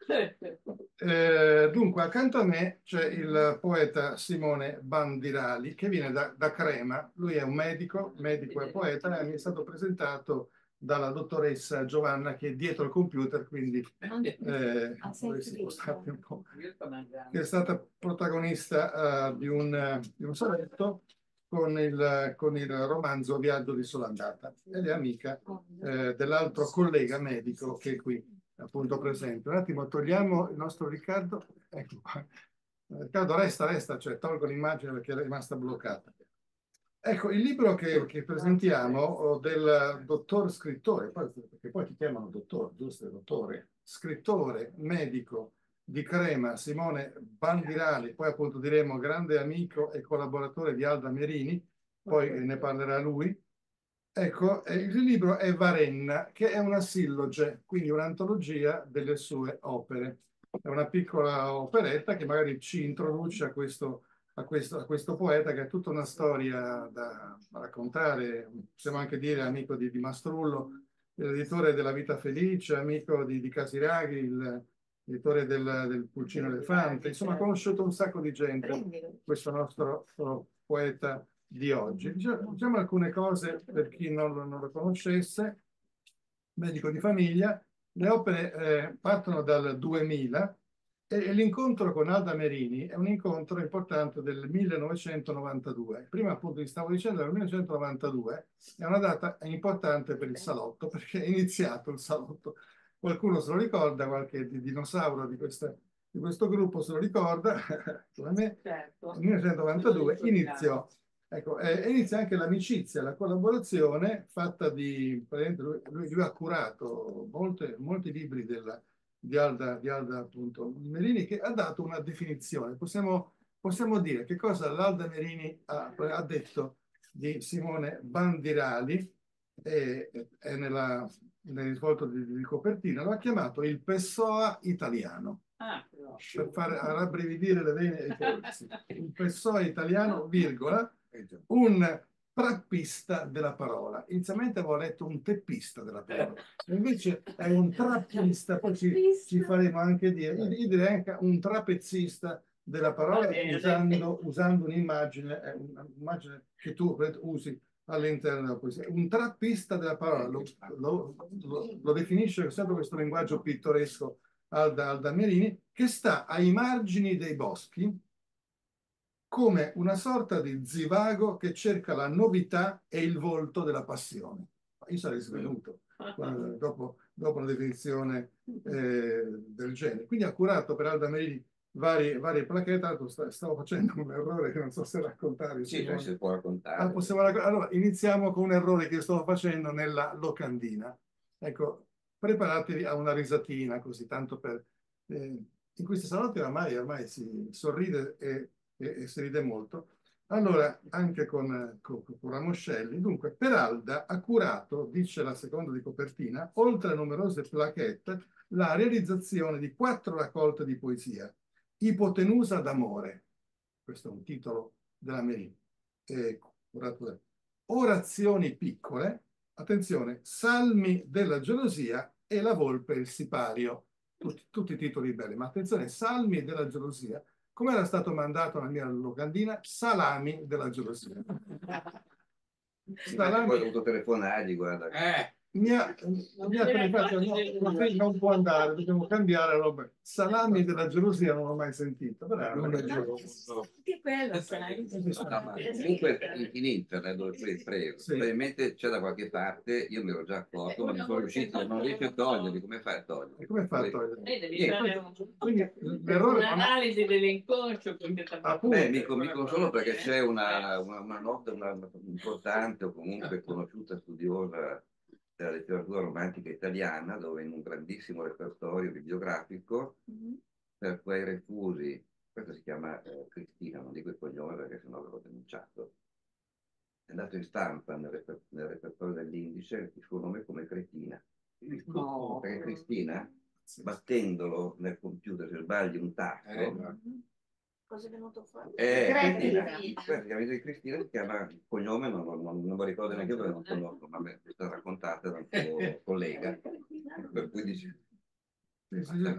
Dunque, accanto a me c'è il poeta Simone Bandirali, che viene da Crema. Lui è un medico e poeta, e mi è stato presentato dalla dottoressa Giovanna, che è dietro il computer, quindi voi si può stare un po', che è stata protagonista di un sonetto con il romanzo Viaggio di sola andata, ed è amica dell'altro collega medico che è qui appunto presente. Un attimo, togliamo il nostro Riccardo. Ecco qua. Riccardo, resta, cioè tolgo l'immagine perché è rimasta bloccata. Ecco, il libro che presentiamo del dottor scrittore, perché poi ti chiamano dottor, giusto? Dottore, scrittore, medico di Crema, Simone Bandirali, poi appunto diremo grande amico e collaboratore di Alda Merini, poi ne parlerà lui. Ecco, il libro è Varenna, che è una silloge, quindi un'antologia delle sue opere. È una piccola operetta che magari ci introduce a questo poeta, che ha tutta una storia da raccontare. Possiamo anche dire amico di Mastrullo, l'editore della Vita Felice, amico di Casiraghi, l'editore del Pulcino Elefante. Insomma, ha conosciuto un sacco di gente, questo nostro poeta di oggi. Diciamo alcune cose per chi non lo conoscesse. Medico di famiglia. Le opere partono dal 2000, e l'incontro con Alda Merini è un incontro importante del 1992. Prima appunto vi stavo dicendo che il 1992 è una data importante per il salotto, perché è iniziato il salotto. Qualcuno se lo ricorda, qualche dinosauro di questo gruppo se lo ricorda, come me. Certo. Nel 1992 iniziò. Ecco, inizia anche l'amicizia, la collaborazione fatta lui ha curato molti libri di Alda appunto Merini, che ha dato una definizione. Possiamo dire che cosa l'Alda Merini ha detto di Simone Bandirali, nel risvolto di copertina, lo ha chiamato il Pessoa italiano. Ah, però. Per far rabbrividire le vene ai polsi. Il Pessoa italiano, virgola, un trappista della parola. Inizialmente avevo letto un teppista della parola, invece è un trappista, poi ci faremo anche dire, io direi anche un trapezzista della parola, usando un'immagine, un'immagine che tu usi all'interno della poesia. Un trappista della parola, lo definisce sempre questo linguaggio pittoresco Alda Merini, che sta ai margini dei boschi come una sorta di zivago che cerca la novità e il volto della passione. Io sarei svenuto dopo una definizione del genere. Quindi ha curato per Alda Merini varie plaquette. Stavo facendo un errore che non so se raccontare. Sì, cioè, si può raccontare. Allora, iniziamo con un errore che stavo facendo nella locandina. Ecco, preparatevi a una risatina, così, tanto per... in questi salotti ormai si sorride e si ride molto. Allora, anche con Ramoscelli, dunque, Peralda ha curato, dice la seconda di copertina, oltre a numerose plaquette, la realizzazione di 4 raccolte di poesia. Ipotenusa d'amore, questo è un titolo della Merini, curato da orazioni piccole, attenzione, salmi della gelosia e la volpe e il sipario, tutti i titoli belli, ma attenzione, salmi della gelosia, come era stato mandato nella mia locandina, salami della gelosia. Salami... Poi ho dovuto telefonargli, guarda. Mi ha telefonato, no, non può andare, dobbiamo cambiare roba. Salami della gelosia non l'ho mai sentito, però Anche quello, sai. Comunque in internet dove prego, Sì. probabilmente c'è da qualche parte, io mi ero già accorto, ma non sono riuscito, non riesco a toglierli, come fai a toglierli? E come fa a togliere? Devi fare L'errore un'analisi dell'inconscio. Beh, mico solo perché c'è una nota importante o comunque conosciuta studiosa della letteratura romantica italiana, dove in un grandissimo repertorio bibliografico per quei refusi, questo si chiama Cristina, non dico il cognome perché sennò ve l'ho denunciato, è andato in stampa nel repertorio dell'Indice il suo nome come Cretina. No. Perché Cristina, battendolo nel computer, se sbagli un tasto, Cosa è venuto fuori? Praticamente di Cristina si chiama il cognome, non me lo ricordo neanche io perché non conosco, ma è stata raccontata da un suo collega, per cui dice...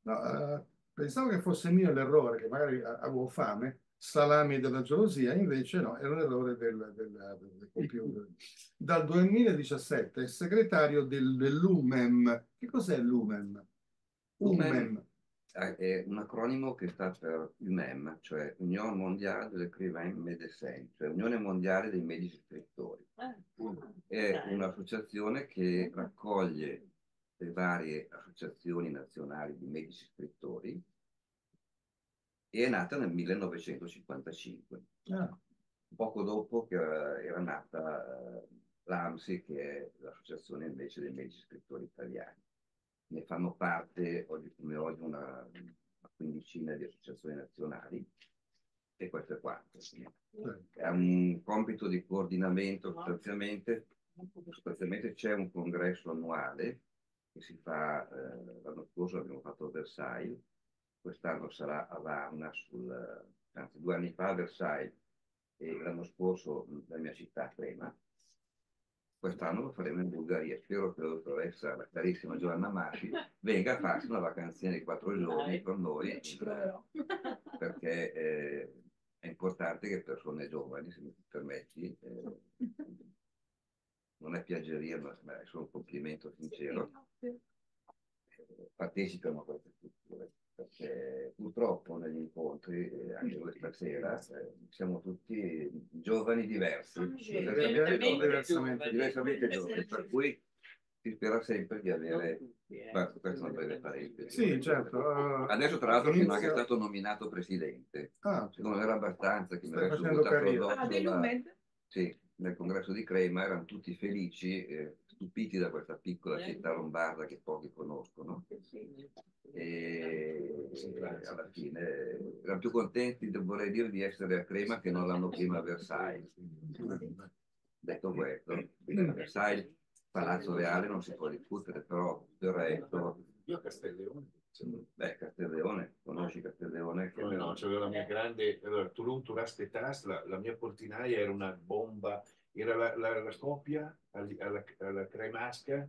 No, pensavo che fosse mio l'errore, che magari avevo fame, salami della gelosia, invece no, era un errore del computer. Dal 2017 è segretario dell'UMEM. Che cos'è l'UMEM? UMEM UMEM. è un acronimo che sta per UMEM, cioè Union Mondiale des Écrivains Médecins, cioè Unione Mondiale dei Medici Scrittori. È dai. un'associazione che raccoglie le varie associazioni nazionali di medici scrittori e è nata nel 1955, Ah, poco dopo che era nata l'AMSI, che è l'associazione invece dei medici scrittori italiani. Ne fanno parte oggi come oggi una quindicina di associazioni nazionali e questo è quanto. È un compito di coordinamento sostanzialmente c'è un congresso annuale che si fa, l'anno scorso l'abbiamo fatto a Versailles, quest'anno sarà a Varna, anzi 2 anni fa a Versailles e l'anno scorso la mia città, Crema. Quest'anno lo faremo in Bulgaria. Spero che la dottoressa, la carissima Giovanna Masci, venga a farsi una vacanzina di 4 giorni con noi, perché è importante che persone giovani, se mi permetti, non è piaggeria, ma è solo un complimento sincero, partecipano a queste strutture. Perché purtroppo negli incontri, anche questa sera, siamo tutti giovani diversi, diversamente giovani, per cui si spera sempre di avere, questo è una breve parentesi. sì, certo. Adesso tra l'altro sono anche inizio- stato nominato presidente, Ah, non era abbastanza che mi stai avessero facendo buttato carriera. addosso sì, nel congresso di Crema erano tutti felici, stupiti da questa piccola città lombarda che pochi conoscono e alla fine erano più contenti, vorrei dire, di essere a Crema che non l'anno prima a Versailles. Detto questo, a Versailles, Palazzo Reale non si può discutere, però del resto... Io a Castelleone. Beh, Castelleone, conosci Castelleone? Come no, c'aveva la mia grande allora, Toulouse Touraste Tas, la mia portinaia era una bomba, era la copia alla cremasca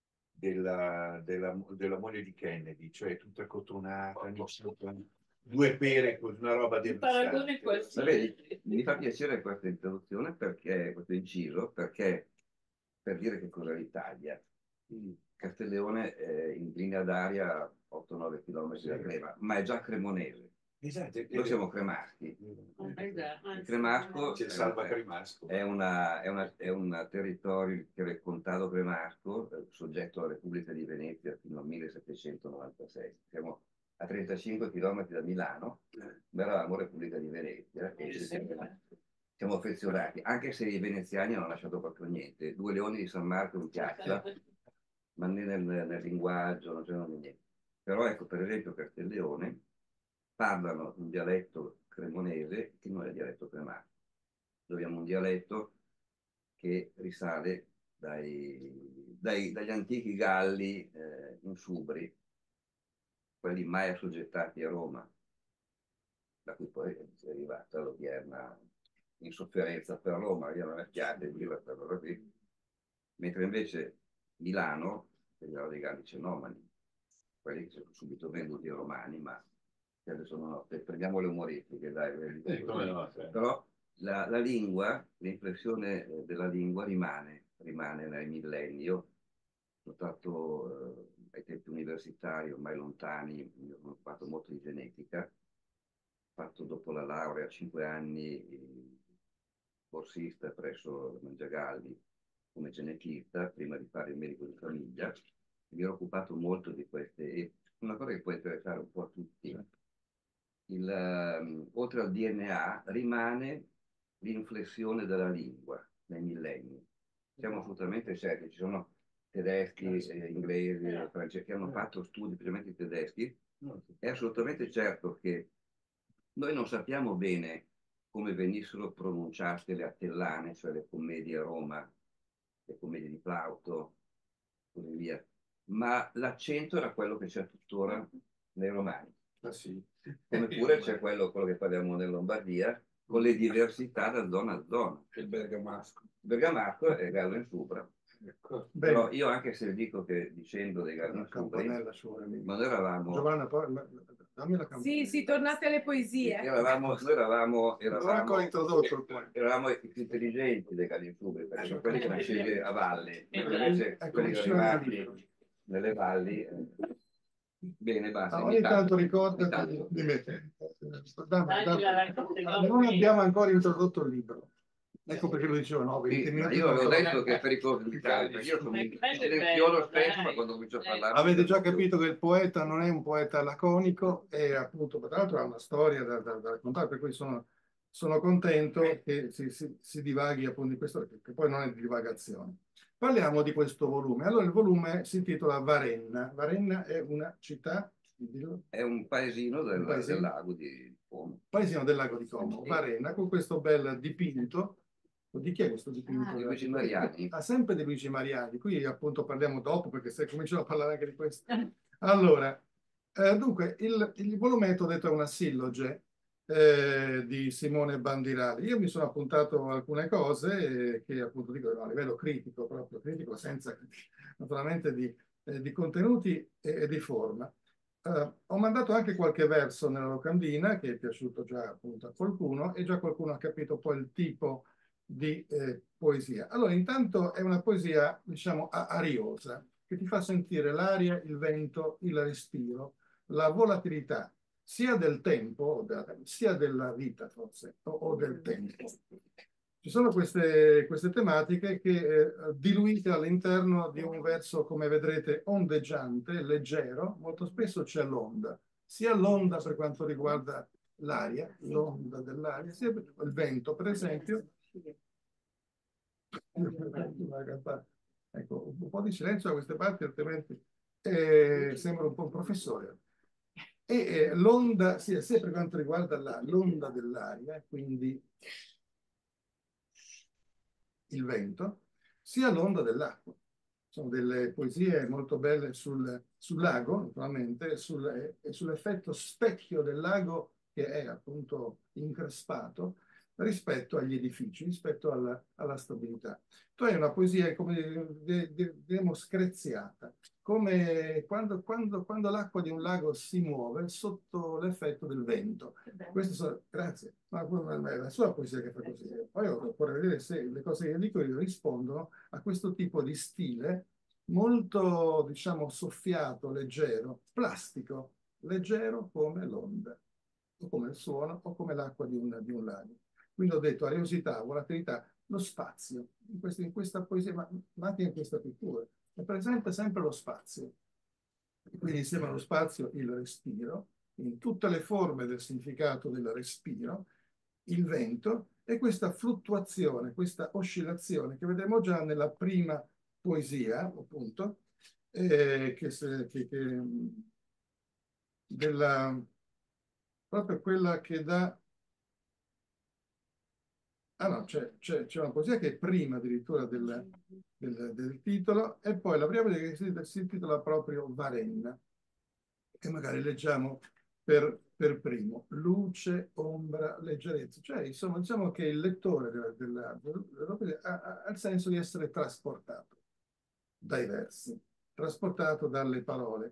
della moglie di Kennedy, cioè tutta cotronata, due pere, una roba Il paragone è devastante. questo. Ma vedi, mi fa piacere questa introduzione perché, questo inciso, perché per dire che cos'è l'Italia. Castelleone è in linea d'aria a 8-9 km da Crema, ma è già cremonese. Esatto, Noi siamo cremaschi. Il Cremasco c'è il Salva Cremasco. è un territorio che era il Contado Cremasco, soggetto alla Repubblica di Venezia fino al 1796. Siamo a 35 km da Milano, ma eravamo Repubblica di Venezia e siamo affezionati, anche se i veneziani hanno lasciato proprio niente. 2 leoni di San Marco in piazza, ma né nel linguaggio, non c'era niente. Però ecco, per esempio, Castelleone parlano un dialetto cremonese che non è dialetto cremasco. Noi abbiamo un dialetto che risale dagli antichi Galli insubri, quelli mai assoggettati a Roma, da cui poi è arrivata l'odierna insofferenza per Roma, io non è piace dire questa cosa qui, mentre invece Milano era dei Galli cenomani, quelli che sono subito venduti ai romani, ma adesso no, prendiamo le umoristiche, dai, Come no, sì. però la lingua, l'inflessione della lingua rimane nei millenni. Io sono stato ai tempi universitari, ormai lontani, io ho fatto molto di genetica, ho fatto dopo la laurea 5 anni borsista presso Mangiagalli come genetista, prima di fare il medico di famiglia, mi ero occupato molto di queste, e una cosa che può interessare un po' a tutti, oltre al DNA rimane l'inflessione della lingua nei millenni. Siamo assolutamente certi, ci sono tedeschi, inglesi, francesi che hanno fatto studi, specialmente i tedeschi, è assolutamente certo che noi non sappiamo bene come venissero pronunciate le attellane, cioè le commedie a Roma, le commedie di Plauto, così via, ma l'accento era quello che c'è tuttora nei romani. Ah, sì. Come pure c'è quello che parliamo in Lombardia, con le diversità da zona a zona. Il bergamasco. Bergamasco è Gallo in Supra. Però Bene. io anche se dico che dicendo dei La Galli Fubri, campanella su ma noi eravamo, Giovanna, dammi la campanella. Sì, tornate alle poesie. noi eravamo, Non ho ancora introdotto il poema. eravamo i più intelligenti dei Galli Fubri, perché sono quelli che nascevi a valle, invece Ecco, quelli che vicino al arrivati libro. nelle valli, bene, basta. Ogni tanto ricordati di me. Non abbiamo ancora introdotto il libro. Ecco perché lo dicevo, no, 20 Sì, ma minuti. io avevo non detto so. che è pericoloso di perché io sono silenzioso spesso, ma quando comincio a parlare... Avete già capito che il poeta non è un poeta laconico e appunto, tra l'altro ha una storia da raccontare, per cui sono contento che si divaghi appunto di questo, che poi non è di divagazione. Parliamo di questo volume. Allora, il volume si intitola Varenna. Varenna è una città, È un paesino del lago di Como. paesino del lago di Como, Varenna, con questo bel dipinto. Di chi è questo dipinto? Di Luigi Mariani. Ah, sempre di Luigi Mariani. Qui appunto parliamo dopo perché se cominciamo a parlare anche di questo. Allora, dunque, il volumetto, ho detto, è una silloge di Simone Bandirali. Io mi sono appuntato alcune cose che appunto dico a livello critico, proprio critico, senza naturalmente di contenuti e di forma. Ho mandato anche qualche verso nella locandina che è piaciuto già appunto a qualcuno e già qualcuno ha capito poi il tipo di poesia. Allora, intanto è una poesia, diciamo, ariosa, che ti fa sentire l'aria, il vento, il respiro, la volatilità sia del tempo, sia della vita forse, o del tempo. Ci sono queste tematiche che diluite all'interno di un verso, come vedrete, ondeggiante, leggero, molto spesso c'è l'onda, sia l'onda per quanto riguarda l'aria, l'onda dell'aria, sia il vento, per esempio. Ecco, un po' di silenzio da queste parti, altrimenti sembra un po' un professore. E l'onda, sia per quanto riguarda l'onda dell'aria, quindi il vento, sia l'onda dell'acqua. Sono delle poesie molto belle sul lago, naturalmente, e sull'effetto specchio del lago che è appunto increspato rispetto agli edifici, rispetto alla stabilità. Tu hai una poesia, come diremo, screziata, come quando l'acqua di un lago si muove sotto l'effetto del vento. Grazie, ma è la sua poesia che fa così. Poi vorrei vedere se le cose che io dico rispondono a questo tipo di stile molto, diciamo, soffiato, leggero, plastico, leggero come l'onda, o come il suono, o come l'acqua di un lago. Quindi ho detto ariosità, volatilità, lo spazio. In questa poesia, ma anche in questa pittura, è presente sempre lo spazio. Quindi insieme allo spazio il respiro, in tutte le forme del significato del respiro, il vento e questa fluttuazione, questa oscillazione che vedremo già nella prima poesia, appunto, proprio quella che dà. Ah no, c'è una poesia che è prima addirittura del titolo e poi la prima poesia che si intitola proprio Varenna, che magari leggiamo per primo. Luce, ombra, leggerezza. Cioè, insomma, diciamo che il lettore della poesia ha il senso di essere trasportato dai versi, trasportato dalle parole.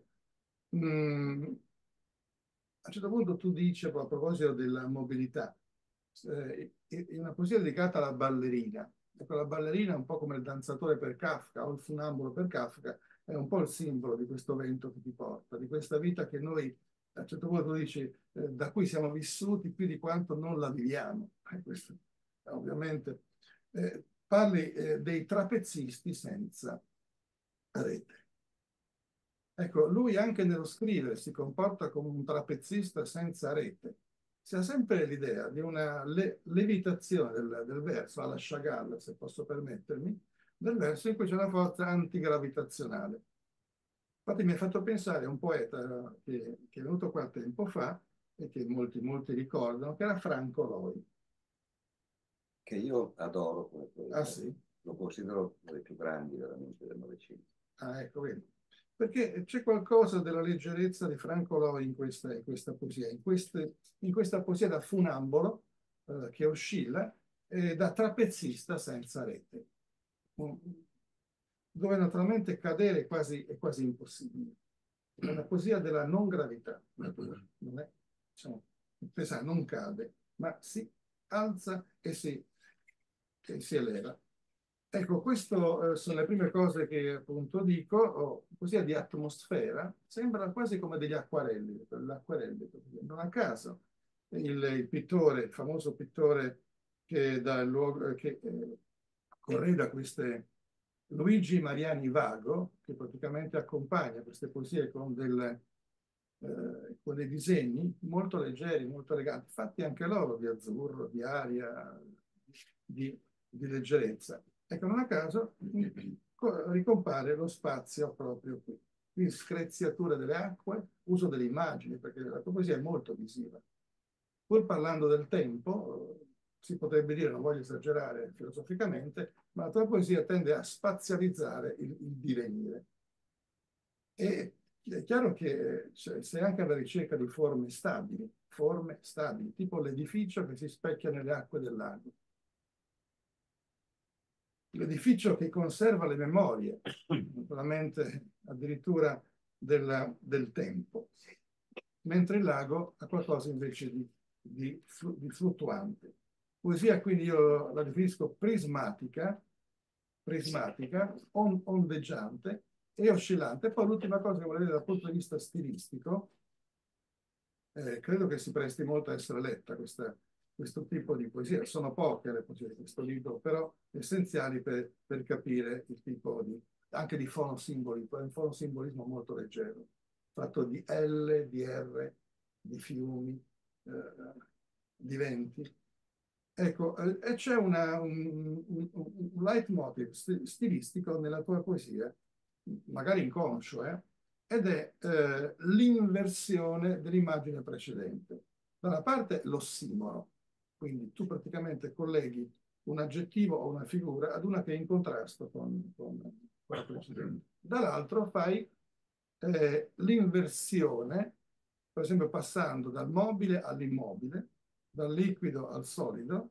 A un certo punto tu dici, a proposito della mobilità, in una poesia dedicata alla ballerina. Ecco, la ballerina è un po' come il danzatore per Kafka o il funambolo per Kafka, è un po' il simbolo di questo vento che ti porta, di questa vita che noi, a un certo punto tu dici, da cui siamo vissuti più di quanto non la viviamo. Questo, ovviamente. Parli dei trapezzisti senza rete. Ecco, lui anche nello scrivere si comporta come un trapezzista senza rete. Si ha sempre l'idea di una levitazione del verso, alla Chagall, se posso permettermi, del verso in cui c'è una forza antigravitazionale. Infatti mi ha fatto pensare a un poeta che è venuto qua tempo fa e che molti ricordano, che era Franco Loi. Che io adoro come poeta. Ah sì? Lo considero uno dei più grandi veramente del Novecento. Ah, ecco, vedi. Perché c'è qualcosa della leggerezza di Franco Loi in questa poesia, in questa poesia da funambolo che oscilla e da trapezzista senza rete. dove naturalmente cadere è quasi impossibile. È una poesia della non gravità, non è, diciamo, non cade, ma si alza e si eleva. Ecco, queste sono le prime cose che appunto dico, poesia di atmosfera, sembra quasi come degli acquarelli, non a caso il pittore, il famoso pittore che dà il luogo, che correda queste Luigi Mariani Vago, che praticamente accompagna queste poesie con dei disegni molto leggeri, molto eleganti, fatti anche loro di azzurro, di aria, di leggerezza. Ecco, non a caso ricompare lo spazio proprio qui. Quindi screziatura delle acque, uso delle immagini, perché la tua poesia è molto visiva. Pur parlando del tempo, si potrebbe dire, non voglio esagerare filosoficamente, ma la tua poesia tende a spazializzare il divenire. E è chiaro che sei anche alla ricerca di forme stabili, tipo l'edificio che si specchia nelle acque del lago. L'edificio che conserva le memorie, naturalmente addirittura del tempo, mentre il lago ha qualcosa invece di fluttuante. Poesia quindi io la definisco prismatica, ondeggiante e oscillante. Poi l'ultima cosa che volevo dire dal punto di vista stilistico, credo che si presti molto a essere letta questo tipo di poesia. Sono poche le poesie di questo libro, però essenziali per capire il tipo anche di fonosimboli, un fonosimbolismo molto leggero, fatto di L, di R, di fiumi, di venti. Ecco, e c'è un leitmotiv stilistico nella tua poesia, magari inconscio, ed è l'inversione dell'immagine precedente. Da una parte l'ossimoro, quindi tu praticamente colleghi un aggettivo o una figura ad una che è in contrasto con la precedente. Dall'altro fai l'inversione, per esempio passando dal mobile all'immobile, dal liquido al solido,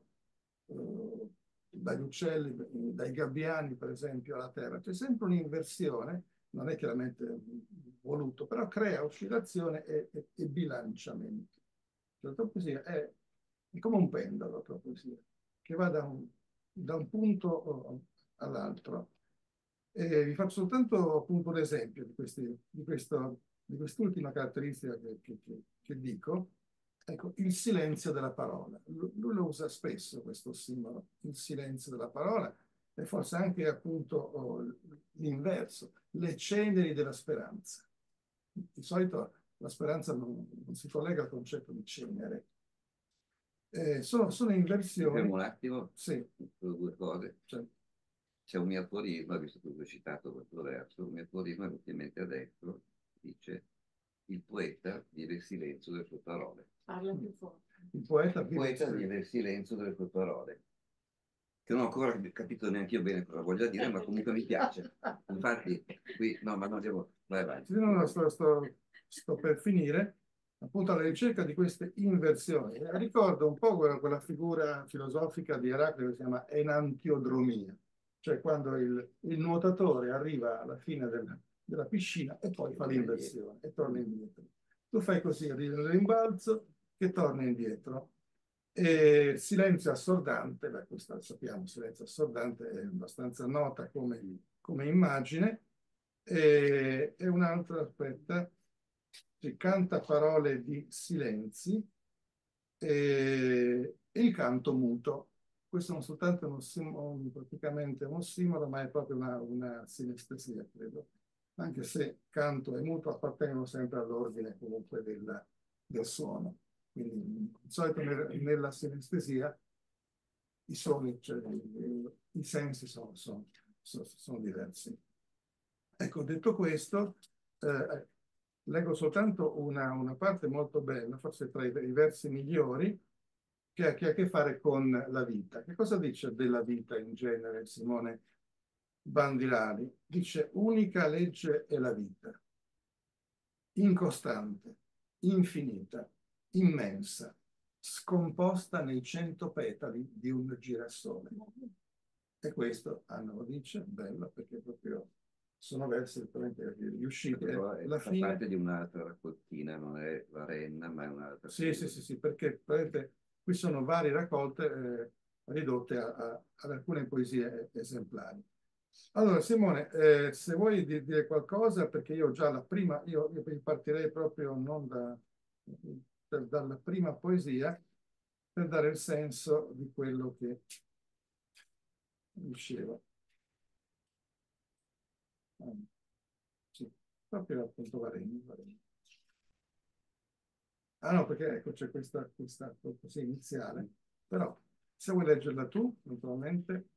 dagli uccelli, dai gabbiani per esempio alla terra. C'è sempre un'inversione, non è chiaramente voluto, però crea oscillazione e bilanciamento. La tua poesia è come un pendolo, la tua poesia, che va da un punto all'altro. Vi faccio soltanto appunto un esempio di quest'ultima caratteristica che dico. Ecco, il silenzio della parola. Lui lo usa spesso, questo simbolo, il silenzio della parola, e forse anche appunto l'inverso, le ceneri della speranza. Di solito la speranza non si collega al concetto di cenere. Sono inversioni. Fermo un attimo, sì. Due cose. Cioè, c'è un mio aforisma, visto che ho citato questo verso, un mio aforisma ultimamente adesso dice: il poeta vive il silenzio delle sue parole. Parla più forte. Il poeta vive il silenzio delle sue parole. Che non ho ancora capito neanche io bene cosa voglia dire, ma comunque mi piace. Infatti, qui, no, ma non devo. Vai avanti. No, sto per finire. Appunto alla ricerca di queste inversioni. Ricordo un po' quella figura filosofica di Eraclito che si chiama enantiodromia, cioè quando il nuotatore arriva alla fine della piscina e poi fa l'inversione e torna indietro. Tu fai così, arrivi nel rimbalzo che torna indietro. E silenzio assordante, beh, questa sappiamo, silenzio assordante è abbastanza nota come immagine. E un'altra, aspetta, si canta parole di silenzi e il canto muto. Questo non soltanto praticamente un ossimoro, ma è proprio una sinestesia, credo. Anche se canto e muto appartengono sempre all'ordine comunque del suono. Quindi di solito nella sinestesia i suoni, cioè i sensi sono diversi. Ecco, detto questo, leggo soltanto una parte molto bella, forse tra i versi migliori, che ha a che fare con la vita. Che cosa dice della vita in genere Simone Bandirali? Dice: unica legge è la vita, incostante, infinita, immensa, scomposta nei 100 petali di un girasole. E questo Anna lo dice, bello, perché proprio sono versi veramente riusciti. Però è Alla fa fine, parte di un'altra raccoltina, non è Varenna, ma è un'altra sì, sì, sì, sì, perché praticamente qui sono varie raccolte ridotte ad alcune poesie esemplari. Allora, Simone, se vuoi dire qualcosa, perché io già la prima, io partirei proprio non dalla prima poesia, per dare il senso di quello che diceva. Sì, proprio appunto Vareni. Ah no, perché ecco c'è questa così iniziale, però se vuoi leggerla tu, naturalmente.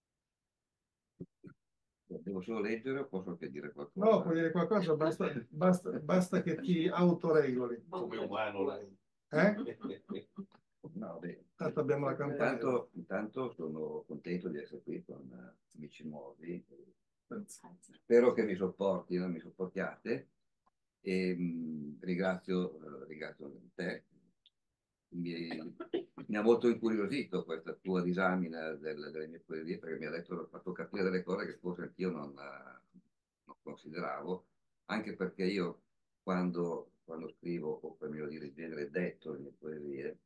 Devo solo leggere o posso anche dire No, qualcosa? puoi dire qualcosa, basta che ti autoregoli. Come umano lei. Eh? No, beh. Tanto abbiamo la campanella. Intanto sono contento di essere qui con amici nuovi. Spero che mi sopportino, mi sopportiate. E ringrazio te. Mi ha molto incuriosito questa tua disamina delle mie poesie, perché mi ha fatto capire delle cose che forse anch'io non consideravo, anche perché io quando scrivo, o per meglio dire in genere detto le mie poesie,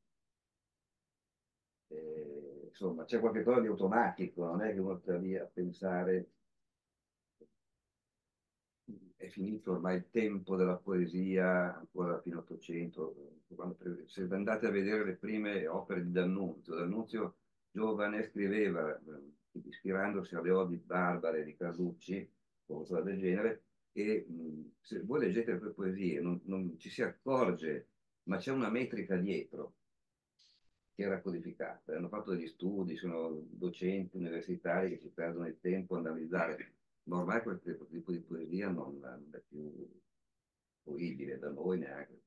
insomma c'è qualcosa di automatico, non è che uno sta lì a pensare è finito ormai il tempo della poesia, ancora fino all'Ottocento. Se andate a vedere le prime opere di D'Annunzio giovane scriveva, ispirandosi alle odi barbare di Carducci, o qualcosa del genere, e se voi leggete le sue poesie non ci si accorge, ma c'è una metrica dietro che era codificata. Hanno fatto degli studi, sono docenti universitari che si perdono il tempo ad analizzare, ma ormai questo tipo di poesia non è più fruibile da noi neanche.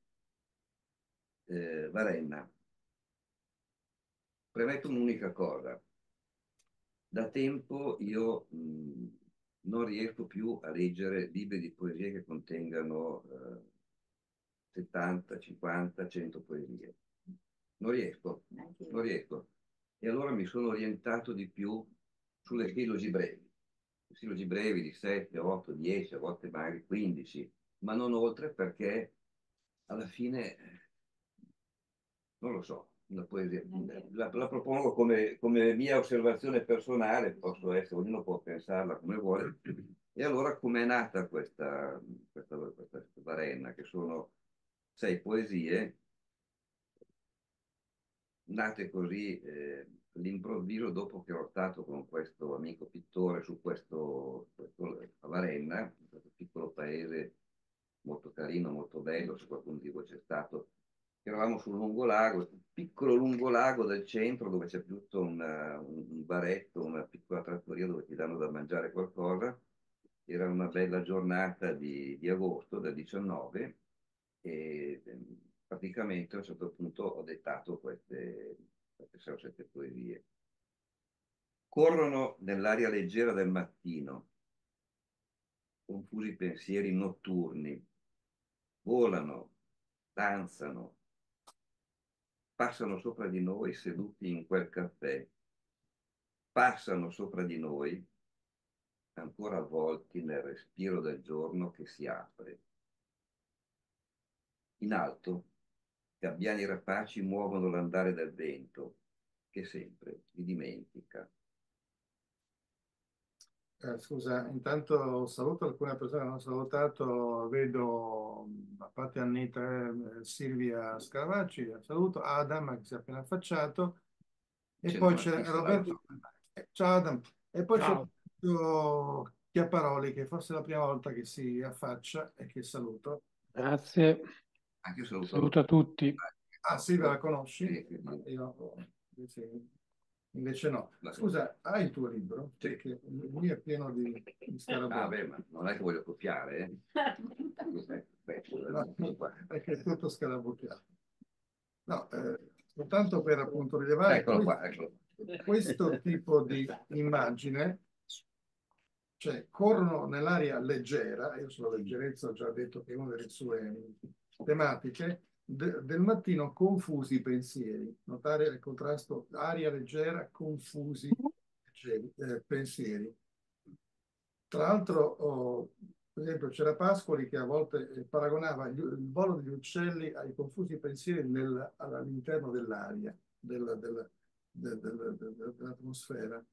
Varenna, premetto un'unica cosa. Da tempo io non riesco più a leggere libri di poesie che contengano 70, 50, 100 poesie. Non riesco, non riesco. E allora mi sono orientato di più sulle silogi brevi. Silogi brevi di 7, 8, 10, a volte magari 15, ma non oltre perché alla fine, non lo so, la poesia, la propongo come mia osservazione personale, posso essere, ognuno può pensarla come vuole. E allora com'è nata questa Varenna, che sono 6 poesie nate così all'improvviso dopo che ero stato con questo amico pittore su questo a Varenna, questo piccolo paese molto carino, molto bello, se qualcuno di voi c'è stato. Eravamo sul lungolago, un piccolo lungolago del centro dove c'è tutto un baretto, una piccola trattoria dove ti danno da mangiare qualcosa. Era una bella giornata di agosto del 19 e praticamente a un certo punto ho dettato queste 6 o 7 poesie. Corrono nell'aria leggera del mattino, confusi pensieri notturni, volano, danzano, passano sopra di noi seduti in quel caffè, passano sopra di noi ancora avvolti nel respiro del giorno che si apre. In alto, gabbiani rapaci muovono l'andare del vento, che sempre li dimentica. Scusa, intanto saluto alcune persone che hanno salutato, vedo a parte Annita, Silvia Scaravacci, saluto Adam che si è appena affacciato e Ce n'è poi un c'è artista Roberto, ciao Adam, e poi c'è Ciao, Roberto Chiaparoli che forse è la prima volta che si affaccia e che saluto. grazie. anche io saluto Saluto a tutti. Ah, Silvia la conosci? Sì, sì, Ma sì. io invece no. Scusa, hai il tuo libro? Sì. Perché il mio è pieno di Ah, scarabocchi. beh, ma non è che voglio copiare, eh? No, perché è tutto scarabocchiato. No, soltanto per appunto rilevare Eccolo qua, eccolo. questo tipo di immagine, cioè corrono nell'aria leggera, io sulla leggerezza ho già detto che è una delle sue tematiche, del mattino confusi pensieri, notare il contrasto, aria leggera, confusi, pensieri. Tra l'altro, per esempio, c'era Pascoli che a volte paragonava il volo degli uccelli ai confusi pensieri all'interno dell'aria, dell'atmosfera.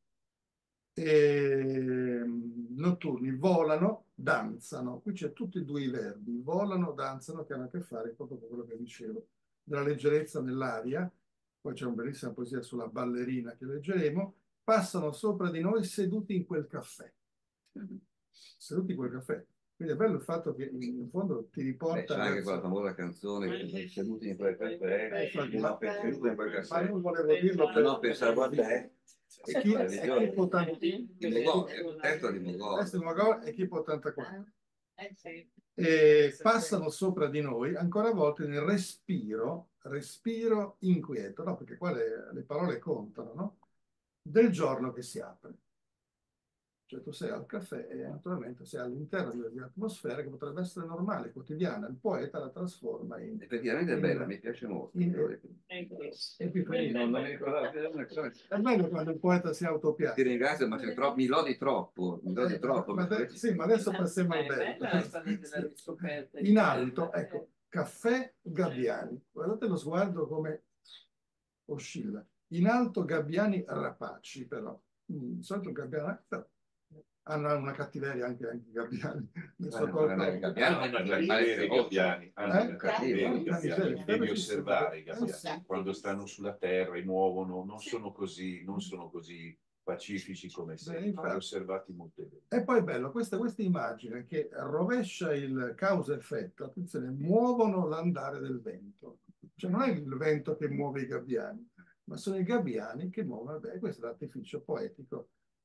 E, notturni volano, danzano. Qui c'è tutti e due i verbi, volano, danzano, che hanno a che fare proprio con quello che dicevo, della leggerezza nell'aria. Poi c'è una bellissima poesia sulla ballerina che leggeremo. Passano sopra di noi seduti in quel caffè. Seduti in quel caffè. Quindi è bello il fatto che in fondo ti C'è riporta anche verso... quella famosa canzone che seduti in quel caffè, infatti, una seduta in quel ma caffè, non volevo dirlo se no pensavo a te. e chi poteva... Di Mogol, il testo di Mogol. Questo è Mogol e Chip 84. Sì. E passano sopra di noi ancora a volte nel respiro inquieto, no? Perché qua le parole contano, no? Del giorno che si apre. Cioè tu sei al caffè e naturalmente sei all'interno di un'atmosfera che potrebbe essere normale, quotidiana. Il poeta la trasforma in... Effettivamente è bella, mi piace molto. epifania. Non mi ricordavo. È bello quando il poeta si Ti autopiazza. ringrazio, ma sei troppo, mi lodi troppo. Sì, ma adesso passiamo al bello. In alto, ecco, caffè Gabbiani. Guardate lo sguardo come oscilla. In alto Gabbiani rapaci, però. Di solito Gabbiani hanno una cattiveria anche i Gabbiani. Nel suo corpo. Hanno una cattiveria i gabbiani, hanno una cattiveria i gabbiani. Devi osservare i gabbiani quando stanno sulla terra e muovono, non sono così pacifici come se li osservati molto bene. E poi è bello, questa immagine che rovescia il causa-effetto, attenzione, muovono l'andare del vento. Cioè non è il vento che muove i gabbiani, ma sono i gabbiani che muovono. Beh, questo è l'artificio poetico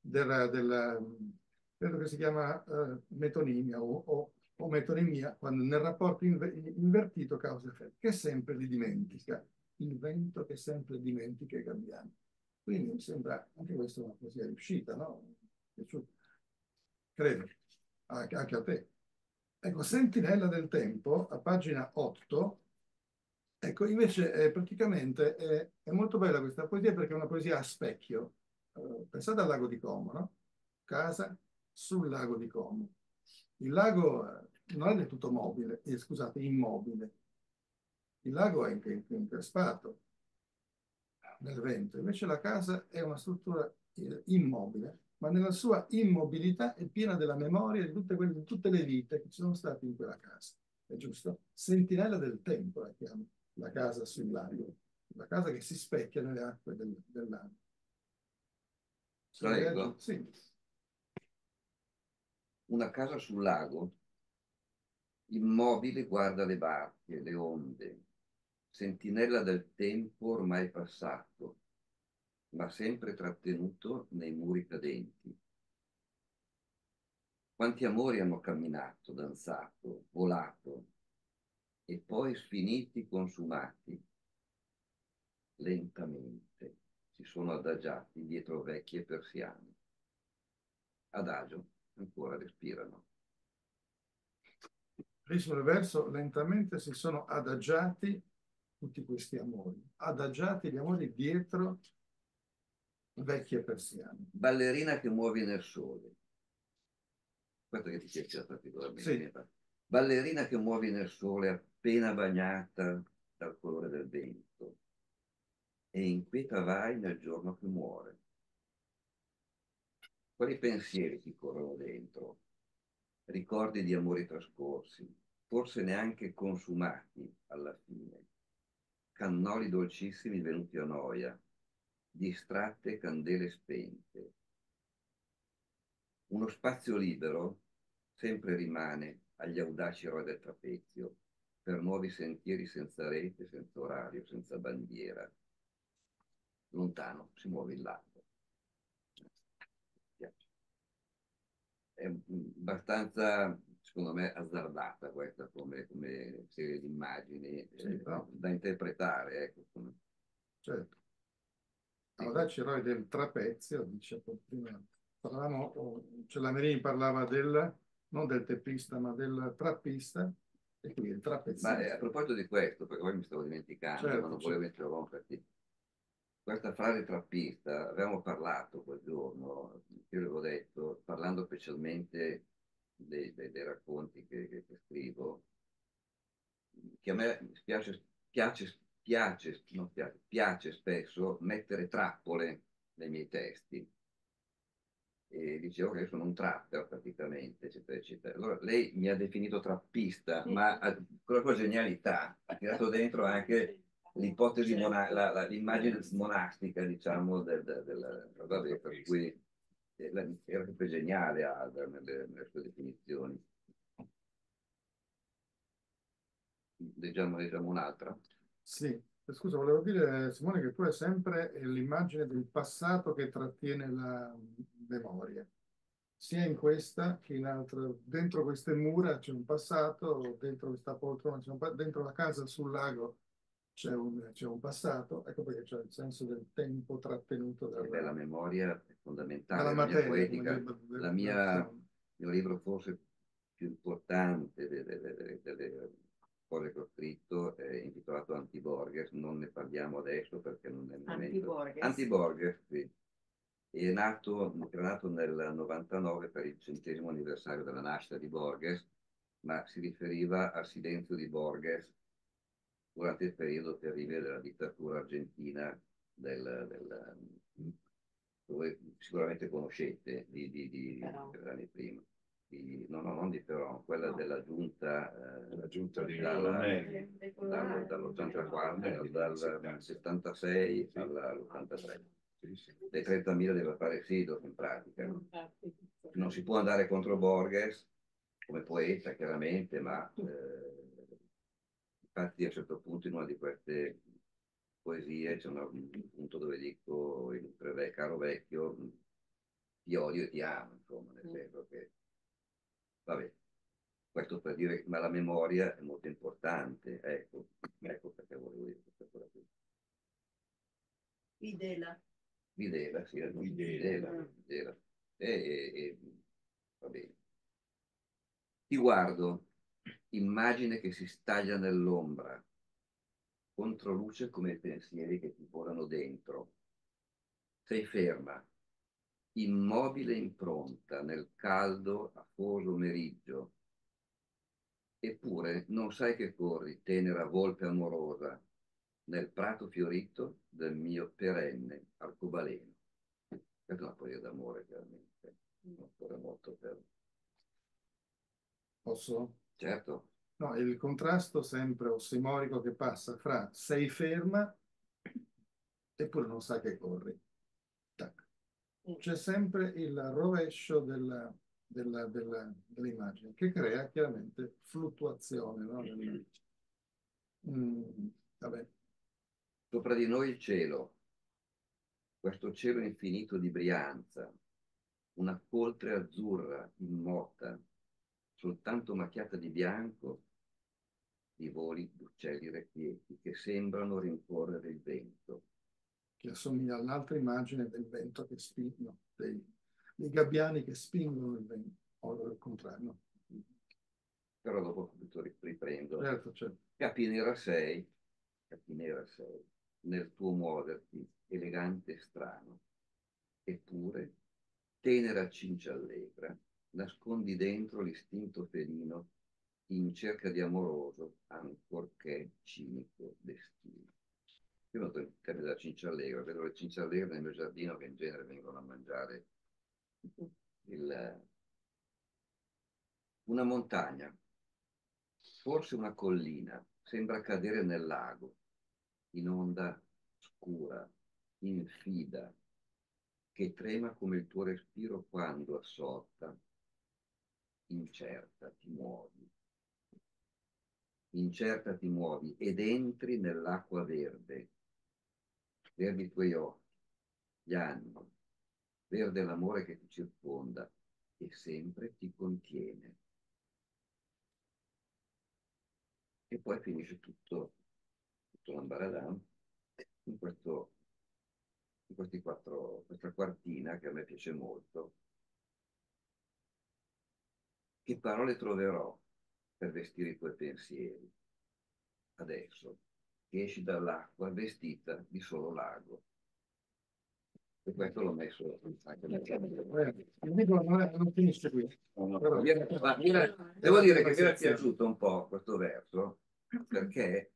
credo che si chiama metonimia o metonimia, quando nel rapporto invertito causa-effetto, che sempre li dimentica, il vento che sempre dimentica i gabbiani. Quindi mi sembra anche questa una poesia riuscita, no? Piaciuta. Credo, anche a te. Ecco, Sentinella del Tempo, a pagina 8, ecco, invece praticamente è molto bella questa poesia perché è una poesia a specchio. Pensate al lago di Como, no? Casa sul lago di Como. Il lago non è del tutto mobile, scusate, immobile. Il lago è increspato nel vento, invece la casa è una struttura immobile, ma nella sua immobilità è piena della memoria di tutte le vite che ci sono state in quella casa. È giusto? Sentinella del tempo la chiamo, la casa sul lago, la casa che si specchia nelle acque del lago. Prego. Sì. Una casa sul lago, immobile guarda le barche, le onde, sentinella del tempo ormai passato, ma sempre trattenuto nei muri cadenti. Quanti amori hanno camminato, danzato, volato, e poi sfiniti, consumati, lentamente si sono adagiati dietro vecchie persiane. Adagio, ancora respirano. Sul verso, lentamente si sono adagiati tutti questi amori, adagiati gli amori dietro vecchie persiane. Ballerina che muovi nel sole. Questo che ti piace particolarmente. Sì. Ballerina che muovi nel sole appena bagnata dal colore del vento e inquieta vai nel giorno che muore. Quali pensieri ti corrono dentro? Ricordi di amori trascorsi, forse neanche consumati alla fine. Cannoli dolcissimi venuti a noia, distratte candele spente. Uno spazio libero sempre rimane agli audaci eroi del trapezio, per nuovi sentieri senza rete, senza orario, senza bandiera. Lontano si muove il lago. È abbastanza, secondo me, azzardata questa come serie di immagini Sì, no. da interpretare. Ecco. Certo. Audaci eroi del trapezio, dice prima. Cioè la Merini parlava non del teppista, ma del trappista, e qui il trapezzista. Ma a proposito di questo, perché poi mi stavo dimenticando, Certo, ma non volevo interromperti. questa frase trappista, avevamo parlato quel giorno, io avevo detto, parlando specialmente dei racconti che scrivo, che a me piace spesso mettere trappole nei miei testi. E dicevo che io sono un trapper praticamente, eccetera, eccetera. Allora lei mi ha definito trappista, ma con la sua genialità ha tirato dentro anche l'ipotesi, l'immagine monastica, diciamo, vabbè, per cui era sempre geniale Alber nelle sue definizioni. Leggiamo un'altra. Sì, scusa, volevo dire, Simone, che tu hai sempre l'immagine del passato che trattiene la memoria, sia in questa che in altre. Dentro queste mura c'è un passato, dentro questa poltrona c'è dentro la casa sul lago c'è un passato, ecco perché c'è il senso del tempo trattenuto Beh, la memoria è dalla fondamentale, la mia materia, come poetica, direbbe il mio libro forse più importante delle cose che ho scritto è intitolato Anti-Borges, non ne parliamo adesso perché non è il momento. Anti-Borges. Anti-Borges, sì. Era nato nel 99 per il 100° anniversario della nascita di Borges, ma si riferiva al silenzio di Borges durante il periodo terribile della dittatura argentina dove sicuramente conoscete di anni prima. No, no, non di Peron, quella della giunta, La giunta di Colonnelli. dall'84, dal 76 all'83. Sì, sì. Dei 30.000 deve fare Sido in pratica. Non si può andare contro Borges come poeta, chiaramente, ma infatti a un certo punto in una di queste poesie c'è un punto dove dico caro vecchio, ti odio e ti amo, insomma, nel senso che, vabbè, questo per dire, ma la memoria è molto importante, ecco perché volevo dire questa cosa qui. Videla. Videla, sì, Videla. E, va bene. Ti guardo, immagine che si staglia nell'ombra, controluce come i pensieri che ti volano dentro. Sei ferma, immobile impronta nel caldo, afoso meriggio. Eppure non sai che corri, tenera volpe amorosa, nel prato fiorito del mio perenne arcobaleno. Questa è una poesia d'amore, chiaramente. Non ancora molto per... Posso? Certo. No, il contrasto sempre ossimorico che passa fra sei ferma eppure non sa che corri. Tac. C'è sempre il rovescio dell'immagine che crea chiaramente fluttuazione, no? Vabbè. Sopra di noi il cielo, questo cielo infinito di Brianza, una coltre azzurra, immota, soltanto macchiata di bianco, di voli d'uccelli irrequieti che sembrano rincorrere il vento. Che assomiglia all'altra immagine del vento che spingono, dei gabbiani che spingono il vento, o il contrario. Però dopo riprendo. Certo. Capi nera sei, nel tuo muoverti, elegante e strano. Eppure, tenera cincia allegra, nascondi dentro l'istinto felino in cerca di amoroso, ancorché cinico destino. Io noto il termine della cinciallegra, vedo le cinciallegre nel mio giardino che in genere vengono a mangiare una montagna, forse una collina, sembra cadere nel lago, in onda scura, infida, che trema come il tuo respiro quando assorta, incerta ti muovi ed entri nell'acqua verde, verdi i tuoi occhi, gli anni, verde l'amore che ti circonda e sempre ti contiene. E poi finisce tutto l'ambaradan questa quartina che a me piace molto. Che parole troverò per vestire i tuoi pensieri? Adesso che esci dall'acqua vestita di solo lago, E questo l'ho messo anche nel Il libro non finisce qui. Però- devo dire che mi era piaciuto un po' questo verso, perché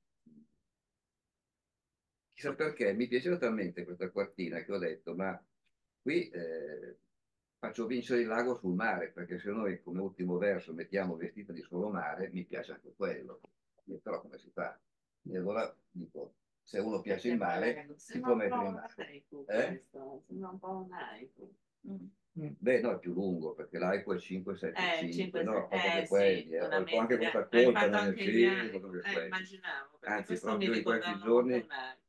chissà perché mi piaceva talmente questa quartina che ho detto, ma qui faccio vincere il lago sul mare, perché se noi come ultimo verso mettiamo vestita di solo mare, mi piace anche quello. Però come si fa? E allora dico, se uno piace il mare, si può mettere in mare. Sembra un po' un haiku. Beh, no, è più lungo, perché l'Aico è 575, 5, no, proprio che sì, quelli, ho sicuramente. anche questa Hai colpa fatto nel anche gli film, anni. proprio quelli. Immaginavo, perché Anzi, questo mi proprio in questi ricordava giorni molto un haiku.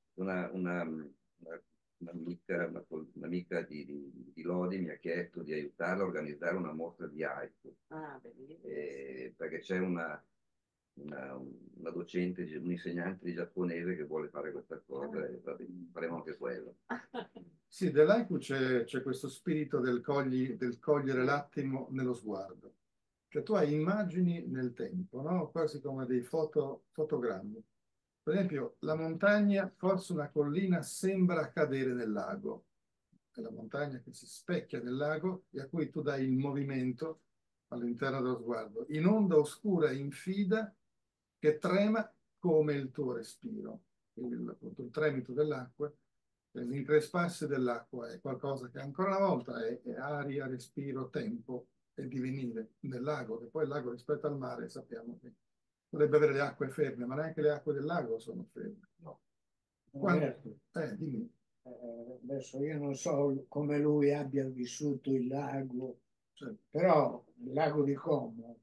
un'amica di Lodi mi ha chiesto di aiutarla a organizzare una mostra di haiku, Ah, bellissimo. perché c'è una docente, un insegnante di giapponese che vuole fare questa cosa e va bene, faremo anche quello. Sì, dell'haiku c'è questo spirito del cogliere l'attimo nello sguardo. Cioè tu hai immagini nel tempo, no? Quasi come dei fotogrammi. Per esempio, la montagna, forse una collina, sembra cadere nel lago. È la montagna che si specchia nel lago e a cui tu dai il movimento all'interno dello sguardo, in onda oscura e infida che trema come il tuo respiro. Quindi appunto, il tremito dell'acqua, l'incresparsi dell'acqua è qualcosa che ancora una volta è aria, respiro, tempo e divenire nel lago, che poi il lago rispetto al mare sappiamo che dovrebbe avere le acque ferme, ma neanche le acque del lago sono ferme. No. Quando, dimmi. Adesso io non so come lui abbia vissuto il lago, Cioè, però il lago di Como,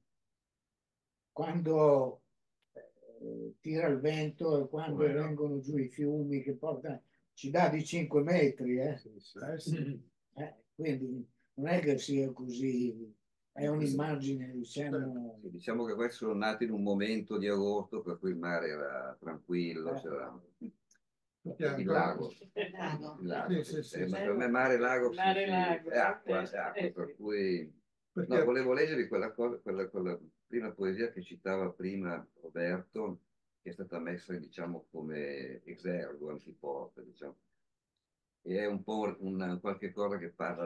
quando tira il vento e quando Come no? vengono giù i fiumi che portano, ci dà di 5 metri, sì. quindi non è che sia così, è un'immagine, diciamo. Sì, diciamo che questi sono nati in un momento di agosto per cui il mare era tranquillo, c'era il lago. Il lago, Sì, sì, ma sì. per me mare, lago, Mare, sì, lago, è acqua, sì. per cui... Perché No, volevo leggervi quella cosa, quella prima poesia che citava prima Roberto, che è stata messa, diciamo, come esergo, antiporta, diciamo. E è un po' qualche cosa che parla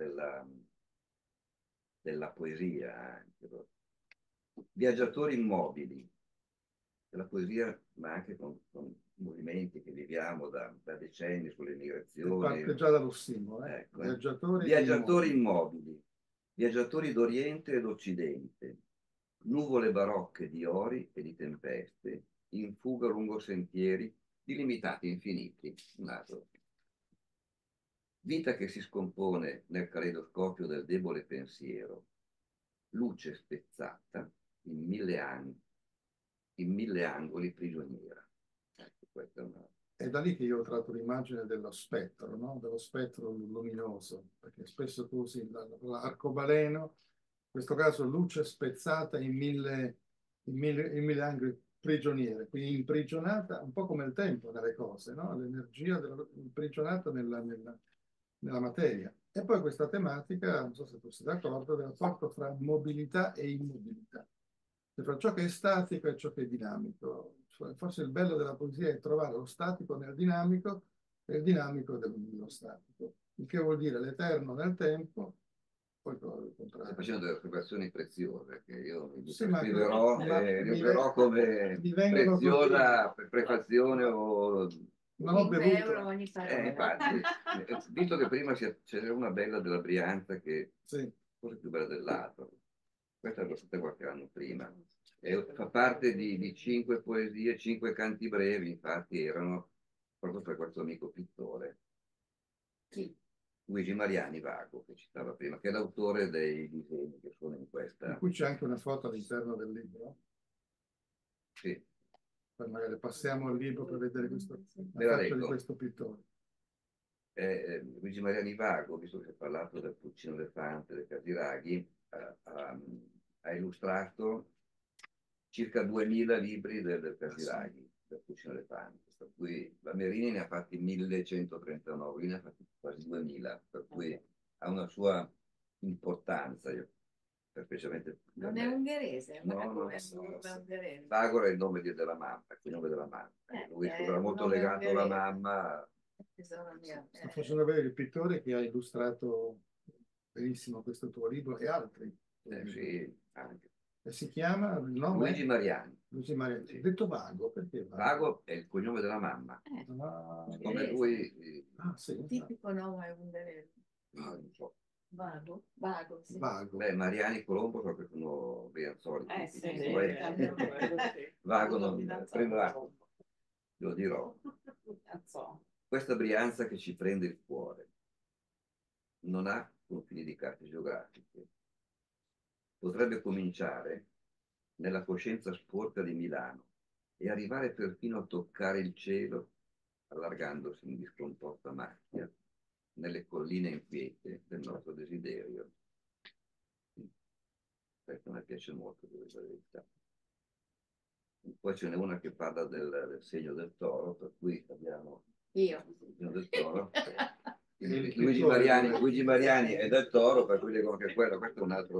della poesia anche. Viaggiatori immobili, della poesia, ma anche con movimenti che viviamo da decenni sulle migrazioni. parte già dallo stimolo, Ecco, viaggiatori immobili, viaggiatori d'Oriente ed Occidente, nuvole barocche di ori e di tempeste, in fuga lungo sentieri, dilimitati infiniti. Un altro. Vita che si scompone nel caleidoscopio del debole pensiero, luce spezzata in mille angoli prigioniera. Ecco, questa è una... È da lì che io ho tratto l'immagine dello spettro, no? Dello spettro luminoso, perché spesso tu usi l'arcobaleno, in questo caso luce spezzata in mille angoli prigioniere, quindi imprigionata un po' come il tempo nelle cose, no? L'energia imprigionata nella materia. E poi questa tematica, non so se tu sei d'accordo, del rapporto fra mobilità e immobilità, cioè fra ciò che è statico e ciò che è dinamico. Forse il bello della poesia è trovare lo statico nel dinamico e il dinamico nello statico, il che vuol dire l'eterno nel tempo, poi il Stai contrario. facendo delle osservazioni preziose che io mi Sì, ma scriverò, mi userò come mi vengono preziosa prefazione o... non ho 5 bevuto. euro ogni parola. Infatti, visto che prima c'era una bella della Brianza che Sì. forse più bella dell'altra, questa l'ho stata qualche anno prima, e fa parte di 5 poesie, 5 canti brevi, infatti erano proprio per questo amico pittore. Chi? Luigi Mariani Vago, che citava prima, che è l'autore dei disegni che sono in questa. In cui c'è anche una foto all'interno del libro. Sì, Poi magari passiamo al libro per vedere Ve la la faccia di leggo. questo pittore. Luigi Mariani Vago, visto che si è parlato del Pulcino Elefante, del Casiraghi, ha illustrato circa 2000 libri del Casiraghi, del Pulcino Elefante, per cui la Merini ne ha fatti 1139, lui ne ha fatti quasi 2000, per cui ha una sua importanza, specialmente per Non me. è ungherese, No, Vago è no, ungherese. Vago è il nome della mamma, il nome della mamma. Lui era molto legato alla mamma, tesoro mio. Sto facendo vedere il pittore che ha illustrato benissimo questo tuo libro e altri. Sì, anche. E si chiama, il nome Luigi è Mariani. Luigi Maria. Sì. Detto Vago, perché Vago? Vago è il cognome della mamma. Ah, Come lui, sì, Tipico nome ungherese. non so. Vago. Vago, sì. Vago. Beh, Mariani Colombo so che sono brianzoli. Sì, Poi, Vago non prendo, lo dirò. Questa Brianza che ci prende il cuore non ha confini di carte geografiche. Potrebbe cominciare nella coscienza sporca di Milano e arrivare perfino a toccare il cielo, allargandosi in discomposta macchia nelle colline inquiete del nostro desiderio. Questo mi piace molto, devo dire la verità. Poi ce n'è una che parla del segno del toro, per cui abbiamo Io. il segno del toro. Il Luigi Mariani è del toro, per cui dicono che quello, questo è un altro.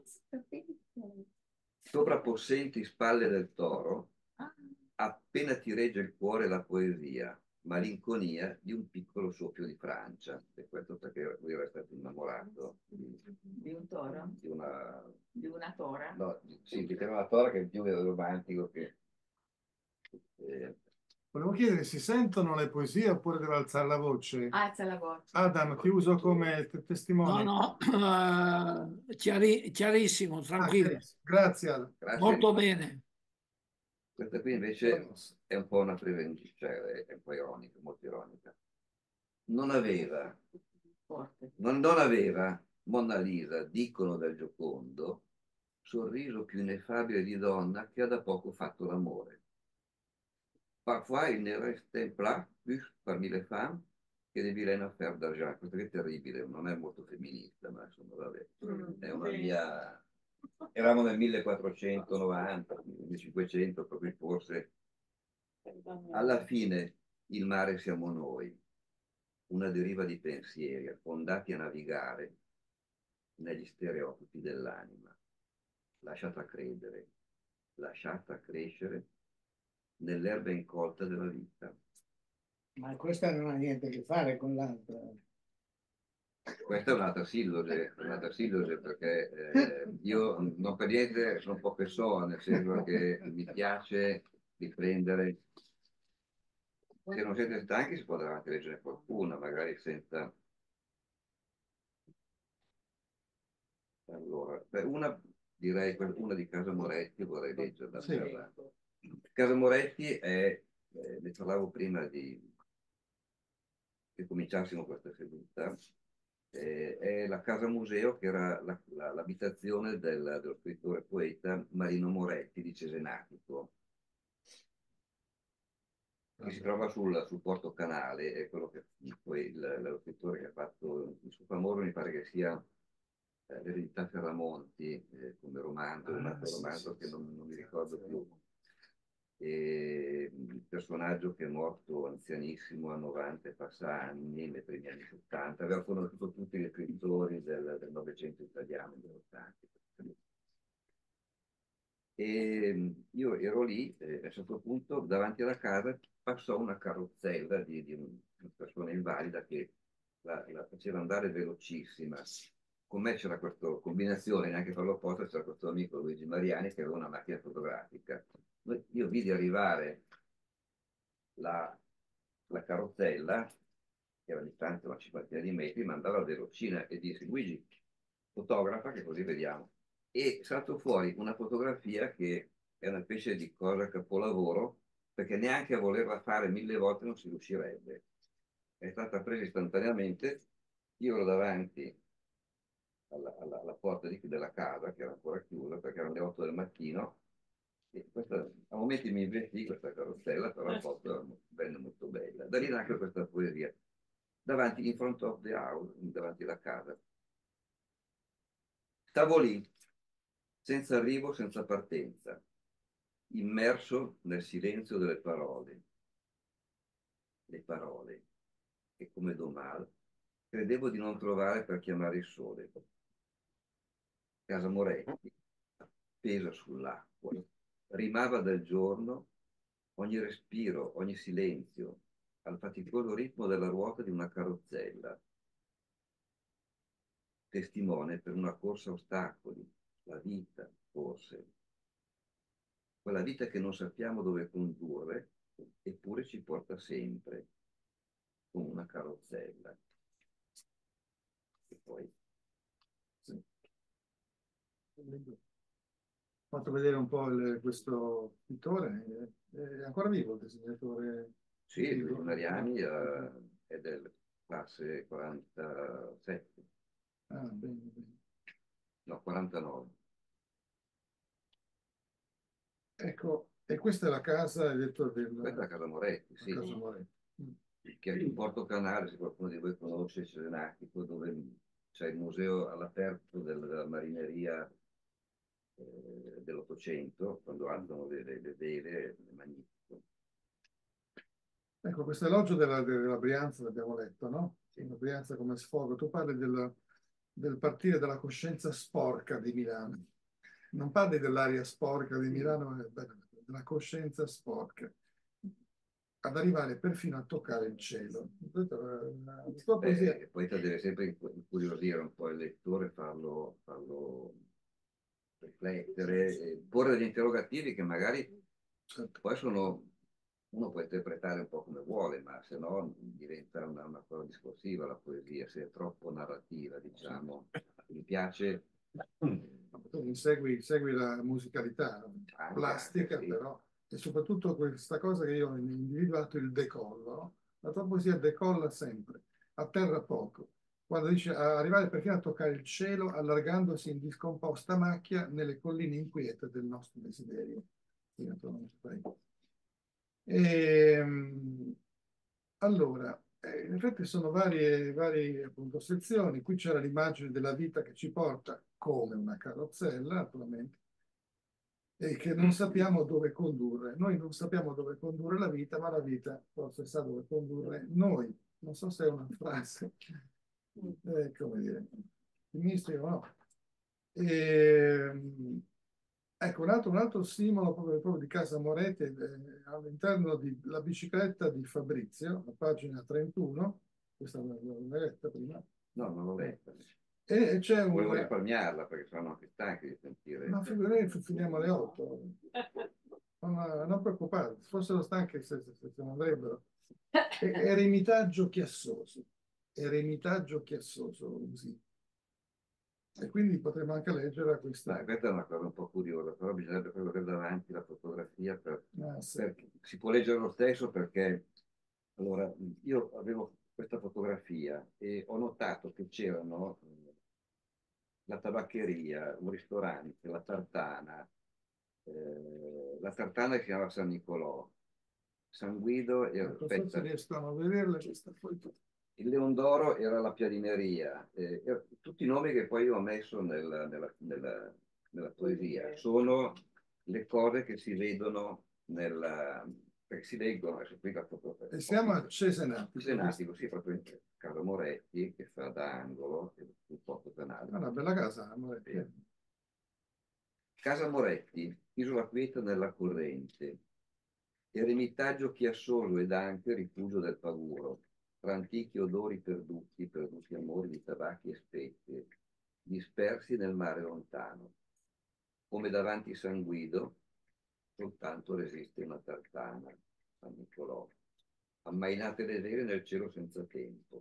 Sopra possenti spalle del toro, appena ti regge il cuore la poesia, malinconia di un piccolo soffio di Francia. E questo perché lui era stato innamorato Di un toro? di una tora? No, sì, di una tora che è più romantico che. eh, Volevo chiedere, si sentono le poesie oppure devo alzare la voce? Alza la voce. Adam, ti uso come testimone. No, chiarissimo, tranquillo. Grazie, Adam. grazie. Molto bene. Questa qui invece è un po' una prevenzione, cioè è un po' ironica, molto ironica. Non aveva, Forte. non aveva Monna Lisa, dicono del Giocondo, sorriso più ineffabile di donna che ha da poco fatto l'amore. Parfois il ne restait plat plus parmi les femmes che de vilaine affaire d'argent. Questo che è terribile, non è molto femminista, ma insomma, vabbè, è una mia. Eravamo nel 1490, 1500, proprio forse. Alla fine il mare siamo noi, una deriva di pensieri affondati a navigare negli stereotipi dell'anima, lasciata credere, lasciata crescere nell'erba incolta della vita. Ma questa non ha niente a che fare con l'altra. Questa è un'altra silloge perché io non per niente sono un po' che so, nel senso che mi piace riprendere. Se non siete stanchi si potrà anche leggere qualcuna, magari senza. Allora, direi una di Casa Moretti vorrei leggerla. Sì. Casa Moretti ne parlavo prima che cominciassimo questa seduta, è la casa museo che era l'abitazione dello scrittore poeta Marino Moretti di Cesenatico, che si trova sul Porto Canale, è quello che poi lo scrittore che ha fatto il suo famoso, mi pare che sia l'eredità Ferramonti, come romanzo, un altro romanzo che non mi ricordo più. E il personaggio che è morto anzianissimo a 90 e passa anni, nei primi anni 70, aveva conosciuto tutti gli scrittori del Novecento italiano, dell'80. E io ero lì, a un certo punto davanti alla casa passò una carrozzella di una persona invalida che la faceva andare velocissima. Con me c'era questa combinazione, neanche per l'opposto, c'era questo amico Luigi Mariani che aveva una macchina fotografica. Io vidi arrivare la carrozzella, che era distante una cinquantina di metri, ma andava velocina e disse: Luigi, fotografa che così vediamo. E saltò fuori una fotografia che è una specie di cosa capolavoro, perché neanche a volerla fare 1000 volte non si riuscirebbe. È stata presa istantaneamente, io ero davanti alla porta della casa, che era ancora chiusa perché erano le 8 del mattino, e a momenti mi investì questa carrozzella, però la foto venne molto bella. Da lì nasce questa poesia. Davanti, in front of the house, davanti alla casa. Stavo lì, senza arrivo, senza partenza, immerso nel silenzio delle parole. Le parole che come Domal credevo di non trovare per chiamare il sole. Casa Moretti, appesa sull'acqua, rimava del giorno ogni respiro, ogni silenzio, al faticoso ritmo della ruota di una carrozzella, testimone per una corsa a ostacoli, la vita, forse, quella vita che non sappiamo dove condurre, eppure ci porta sempre, come una carrozzella. E poi, Sì. Ho fatto vedere un po' questo pittore, è ancora vivo il disegnatore? sì, Luigi Mariani è del classe 47, Ah, bene, bene. no, 49. Ecco, e questa è la casa, hai detto, Questa è la Casa Moretti, sì, Casa Moretti. che è in Porto Canale, se qualcuno di voi conosce il Cesenatico, dove c'è il museo all'aperto della marineria dell'Ottocento, quando alzano le vele, è magnifico. Ecco, questo elogio della Brianza l'abbiamo letto, no? La Brianza come sfogo. Tu parli del partire dalla coscienza sporca di Milano. Non parli dell'aria sporca di Milano, ma della coscienza sporca. Ad arrivare perfino a toccare il cielo. La tua poesia... Poi deve sempre incuriosire un po' il lettore, farlo riflettere, porre degli interrogativi che magari Certo. poi uno può interpretare un po' come vuole, ma se no diventa una cosa discorsiva la poesia, se è troppo narrativa, diciamo. Mi piace Tu segui la musicalità plastica, sì. però, e soprattutto questa cosa che io ho individuato, il decollo, no? La tua poesia decolla sempre, atterra poco. Quando dice arrivare perfino a toccare il cielo, allargandosi in discomposta macchia nelle colline inquiete del nostro desiderio. Sì, naturalmente, prego. Allora, in effetti sono varie appunto, sezioni. Qui c'era l'immagine della vita che ci porta come una carrozzella, naturalmente, e che non sappiamo dove condurre. Noi non sappiamo dove condurre la vita, ma la vita forse sa dove condurre noi. Non so se è una frase, come dire, mistica o no. Ecco, un altro simbolo proprio di Casa Moretti all'interno della bicicletta di Fabrizio, la pagina 31, questa l'ho letta prima, No, non l'ho letta. e c'è Volevo un... risparmiarla perché sono anche stanchi di sentire. Ma figurati, finiamo alle 8. Non preoccuparti, se fossero stanchi se ne andrebbero. Eremitaggio chiassoso. Eremitaggio chiassoso, così. E quindi potremmo anche leggere questa... Questa è una cosa un po' curiosa, però bisognerebbe proprio avere davanti la fotografia sì. si può leggere lo stesso perché allora io avevo questa fotografia e ho notato che c'erano la tabaccheria, un ristorante, la tartana che si chiamava San Nicolò, San Guido e Non so se riescono a vederla questa foto. il Leon d'Oro era la piadineria, tutti i nomi che poi io ho messo nella poesia sono le cose che si vedono perché si leggono, adesso qui la fotografia. E siamo a Cesenatico. Cesenatico, sì, proprio in Carlo Moretti, che fa da angolo, sul Porto Canale. È una bella casa, Moretti. Sì. Casa Moretti, isola quieta nella corrente, eremitaggio chiassoso ed anche rifugio del paguro, tra antichi odori perduti amori di tabacchi e spezie, dispersi nel mare lontano. Come davanti San Guido, soltanto resiste una tartana, San Nicolò, ammainate le vele nel cielo senza tempo.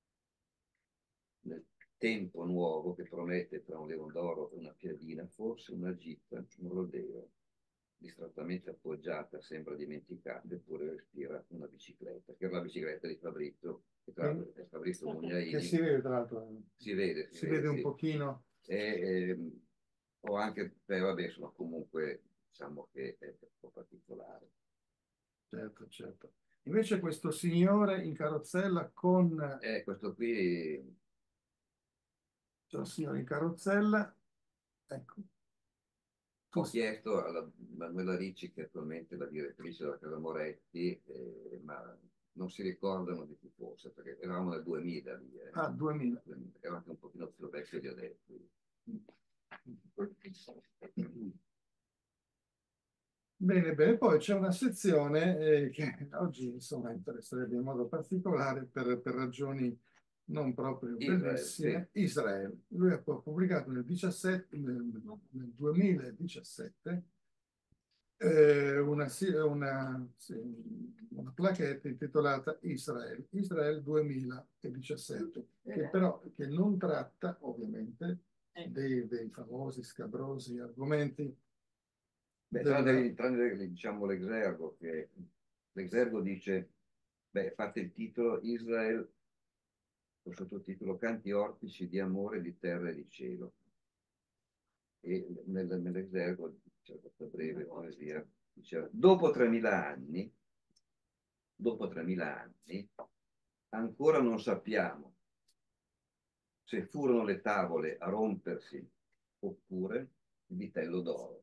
Nel tempo nuovo che promette tra un leone d'oro e una piadina, forse una gita, un rodeo. Distrattamente appoggiata, sembra dimenticata, eppure respira una bicicletta, che è una bicicletta di Fabrizio, che tra l'altro è Fabrizio Mugnaini. Che si vede tra l'altro. Si vede, si vede un sì. pochino. Ho anche, vabbè, insomma, comunque diciamo che è un po' particolare. Certo, certo. Invece questo signore in carrozzella con... Questo qui... C'è un signore in carrozzella, ecco. Ho chiesto alla Manuela Ricci, che è attualmente la direttrice della Casa Moretti, ma non si ricordano di chi fosse, perché eravamo nel 2000 lì. Ah, 2000. Ero anche un pochino più vecchio di adesso. Bene, bene, poi c'è una sezione che oggi insomma interesserebbe in modo particolare per ragioni non proprio Israele, sì. bellissime, Israele. Lui ha pubblicato nel 2017 una plaquette intitolata Israele, Israele 2017, che non tratta ovviamente dei famosi scabrosi argomenti Beh, del... diciamo l'Exergo, che l'Exergo dice, beh, fate il titolo Israele, il sottotitolo Canti ortici di amore, di terra e di cielo. E nell'Exergo c'è questa breve poesia, dice, dopo 3000 anni, ancora non sappiamo se furono le tavole a rompersi oppure il vitello d'oro.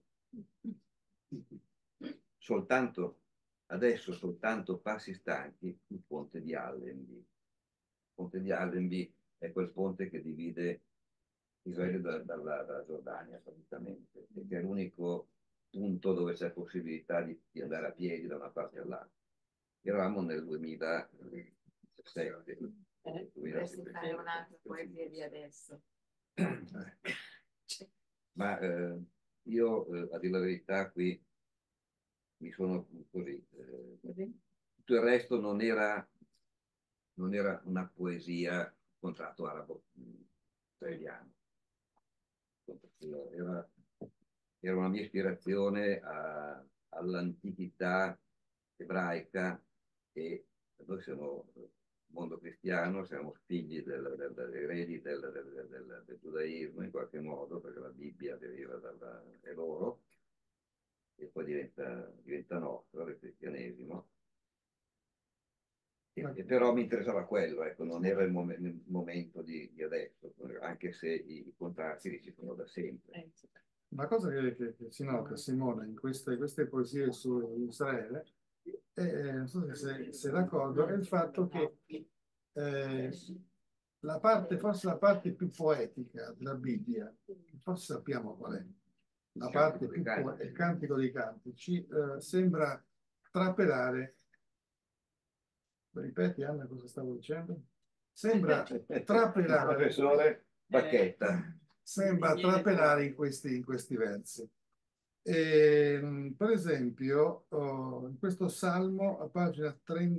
Soltanto adesso, soltanto passi stanchi, il ponte di Allenby. Il ponte di Allenby è quel ponte che divide Israele dalla Giordania, praticamente, e che è l'unico punto dove c'è possibilità di andare a piedi da una parte all'altra. Eravamo nel 2017. Dovresti fare un'altra poesia di adesso. Ma io, a dire la verità, qui mi sono così. Tutto il resto non era una poesia contratto arabo israeliano. Era, era una mia ispirazione all'antichità ebraica e noi siamo mondo cristiano, siamo figli eredi del giudaismo in qualche modo, perché la Bibbia deriva è loro e poi diventa nostra, il cristianesimo. E però mi interessava quello, ecco, non era il momento di adesso, anche se i contrasti ci sono da sempre. Una cosa che si nota, Simone, in queste poesie su Israele, non so se sei d'accordo, è il fatto che forse la parte più poetica della Bibbia, forse sappiamo qual è, la parte più il Cantico dei Cantici, sembra trapelare. Ripeti, Anna, cosa stavo dicendo? Sembra trapelare. Professore Bacchetta. Sembra trapelare in questi versi. Per esempio, in questo salmo, a pagina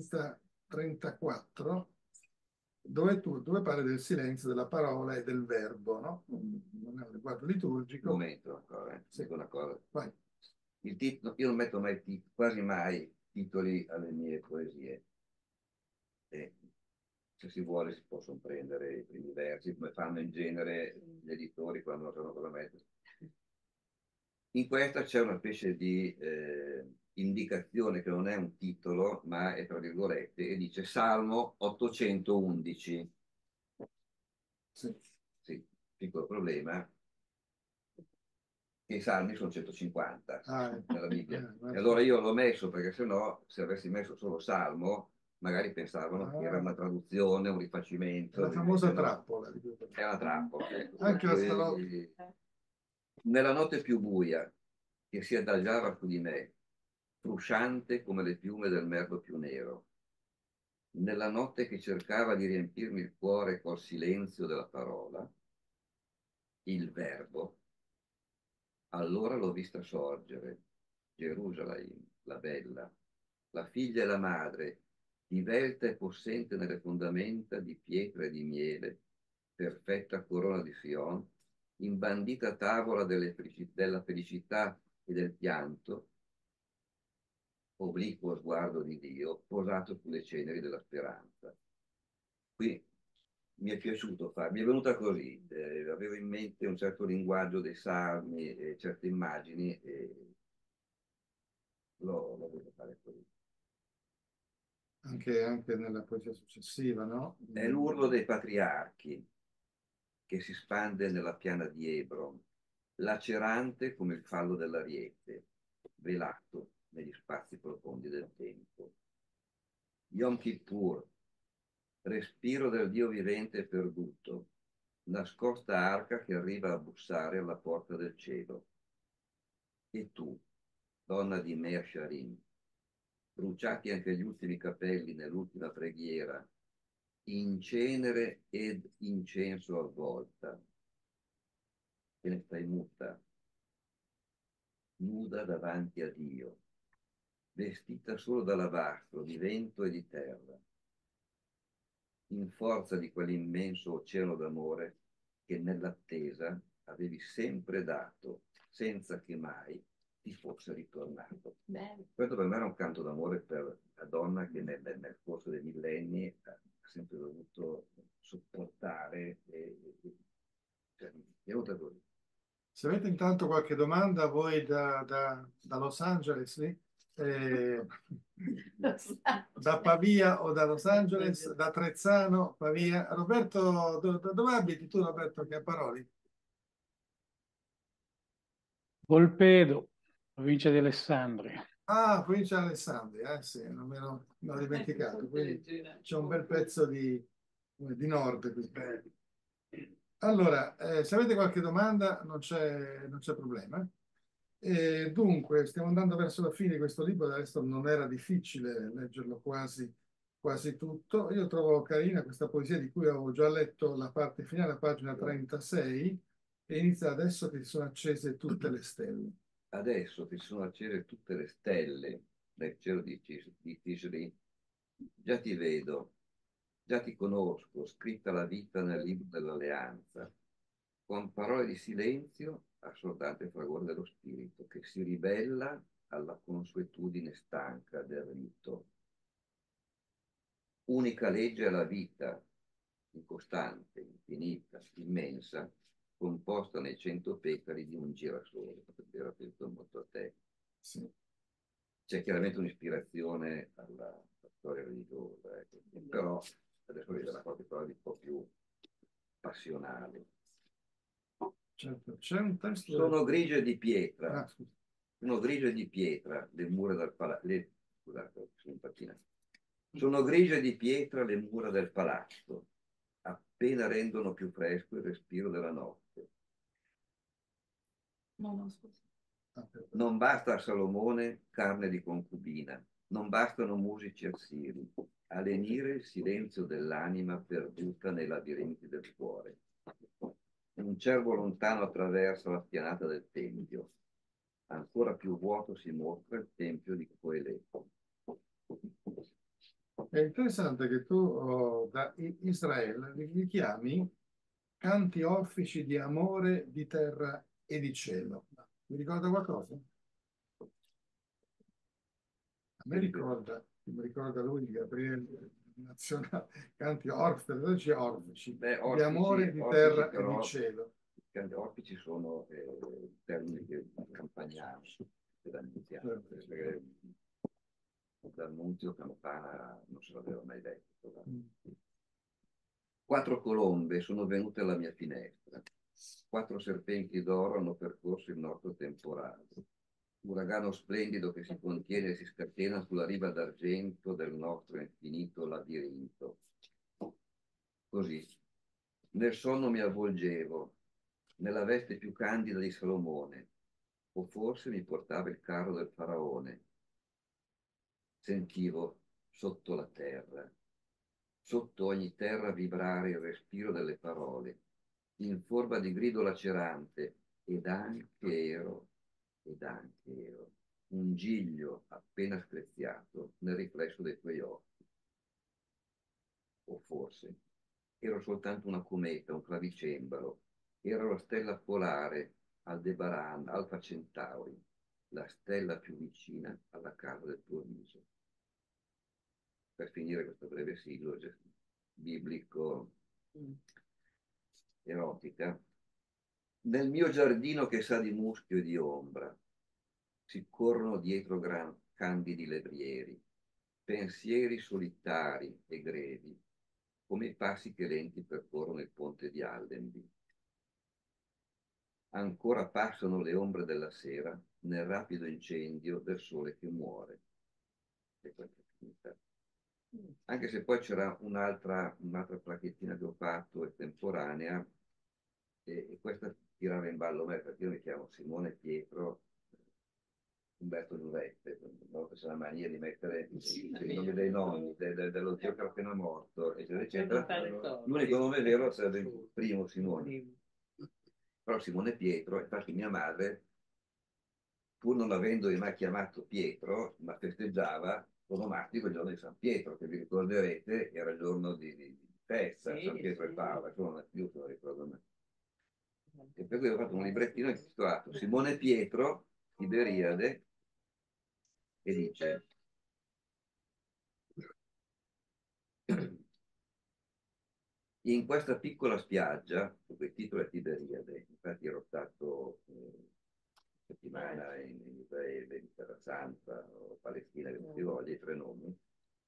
34, dove parli del silenzio della parola e del verbo, no? Non è un linguaggio liturgico. Un momento ancora, Sì. dico una cosa. Vai. Il titolo, io non metto mai quasi mai titoli alle mie poesie. E se si vuole si possono prendere i primi versi, come fanno in genere gli editori quando non sanno cosa mettere. In questa c'è una specie di indicazione che non è un titolo, ma è tra virgolette, e dice Salmo 811. Sì. Sì, piccolo problema, che i salmi sono 150 nella Bibbia. E allora io l'ho messo perché sennò, se avessi messo solo Salmo, magari pensavano che era una traduzione, un rifacimento. La famosa no, trappola. è una trappola. Anche la Nella notte più buia che si adagiava su di me, frusciante come le piume del merlo più nero, nella notte che cercava di riempirmi il cuore col silenzio della parola, il verbo, allora l'ho vista sorgere, Gerusalemme, la bella, la figlia e la madre, divelta e possente nelle fondamenta di pietra e di miele, perfetta corona di Sion, imbandita tavola della felicità e del pianto, obliquo sguardo di Dio, posato sulle ceneri della speranza. Qui mi è piaciuto mi è venuta così, avevo in mente un certo linguaggio dei salmi, certe immagini, e l'ho voluto fare così. anche nella poesia successiva, no? È l'urlo dei patriarchi che si spande nella piana di Hebron, lacerante come il fallo dell'ariete, velato negli spazi profondi del tempo. Yom Kippur, respiro del Dio vivente e perduto, nascosta arca che arriva a bussare alla porta del cielo. E tu, donna di Meir Sharim, bruciati anche gli ultimi capelli nell'ultima preghiera, in cenere ed incenso avvolta, te ne stai muta, nuda davanti a Dio, vestita solo d'alabastro, di vento e di terra, in forza di quell'immenso oceano d'amore che nell'attesa avevi sempre dato, senza che mai ti fosse ritornato. Bello. Questo per me era un canto d'amore per la donna che nel corso dei millenni ha sempre dovuto sopportare cioè, è venuta così. Se avete intanto qualche domanda, voi da Los Angeles, sì? Da Pavia o da Los Angeles, da Trezzano, Pavia. Roberto, dove abiti tu, Roberto Chiapparoli? Volpedo, provincia di Alessandria. Ah, provincia di Alessandria, sì, non me l'ho dimenticato. Quindi c'è un bel pezzo di nord qui. Allora, se avete qualche domanda non c'è problema. Dunque, stiamo andando verso la fine di questo libro, adesso non era difficile leggerlo quasi tutto. Io trovo carina questa poesia di cui avevo già letto la parte finale, la pagina 36, e inizia adesso che si sono accese tutte le stelle. Adesso che sono accese tutte le stelle nel cielo di Tisri, già ti vedo, già ti conosco, scritta la vita nel libro dell'alleanza, con parole di silenzio, assordante fragore dello spirito, che si ribella alla consuetudine stanca del rito. Unica legge è la vita, incostante, infinita, immensa, composta nei 100 petali di un girasole. Era detto molto a te. Sì. C'è chiaramente un'ispirazione alla storia religiosa, ecco. Però adesso vedrà qualche cosa di un po' più passionale. Certo, c'è un testo. Sono grigie di pietra, Ah, scusa. sono grigie di pietra le mura del palazzo. Scusate, sono impazzinato. Sono grigie di pietra le mura del palazzo, appena rendono più fresco il respiro della notte. No, scusa. Non basta a Salomone carne di concubina, non bastano musici assiri a lenire il silenzio dell'anima perduta nei labirinti del cuore. Un cervo lontano attraversa la spianata del tempio. Ancora più vuoto si mostra il tempio di Coeleto. È interessante che tu da Israele li chiami canti orfici di amore, di terra e di cielo. Mi ricorda qualcosa? A me mi ricorda lui, Gabriele Nazionale, canti orfici Beh, di amore, di terra e però, di cielo. gli orfici sono termini che campagnano, Certo. perché D'Annunzio Campana non se l'aveva mai detto. Mm. 4 colombe sono venute alla mia finestra. 4 serpenti d'oro hanno percorso il nostro temporale. Uragano splendido che si contiene e si scatena sulla riva d'argento del nostro infinito labirinto. Così, nel sonno mi avvolgevo, nella veste più candida di Salomone, o forse mi portava il carro del faraone. Sentivo sotto la terra, sotto ogni terra vibrare il respiro delle parole, in forma di grido lacerante, ed anche ero, un giglio appena screziato nel riflesso dei tuoi occhi. O forse ero soltanto una cometa, un clavicembalo, ero la stella polare Aldebaran, Alfa Centauri, la stella più vicina alla casa del tuo viso. Per finire questo breve silloge biblico erotica, nel mio giardino che sa di muschio e di ombra, si corrono dietro candidi levrieri, pensieri solitari e grevi, come i passi che lenti percorrono il ponte di Aldenby. Ancora passano le ombre della sera nel rapido incendio del sole che muore. E questa è finita. Anche se poi c'era un'altra placchettina che ho fatto estemporanea, e questa tirava in ballo me, perché io mi chiamo Simone Pietro, Umberto Giuvette, no? C'è la mania di mettere i nomi dei nonni, dello zio che è appena morto, eccetera, eccetera. L'unico nome vero sarebbe il primo Simone. Però Simone Pietro, infatti mia madre, pur non avendo mai chiamato Pietro, ma festeggiava onomastico il giorno di San Pietro, che vi ricorderete era il giorno di festa, San Pietro e Paola, che non è più, se lo ricordo me. E per cui ho fatto un librettino intitolato Simone Pietro, Tiberiade, e dice: in questa piccola spiaggia, il titolo è Tiberiade, infatti ero stato settimana in Israele, in Terra Santa o Palestina, che non si voglia, i tre nomi,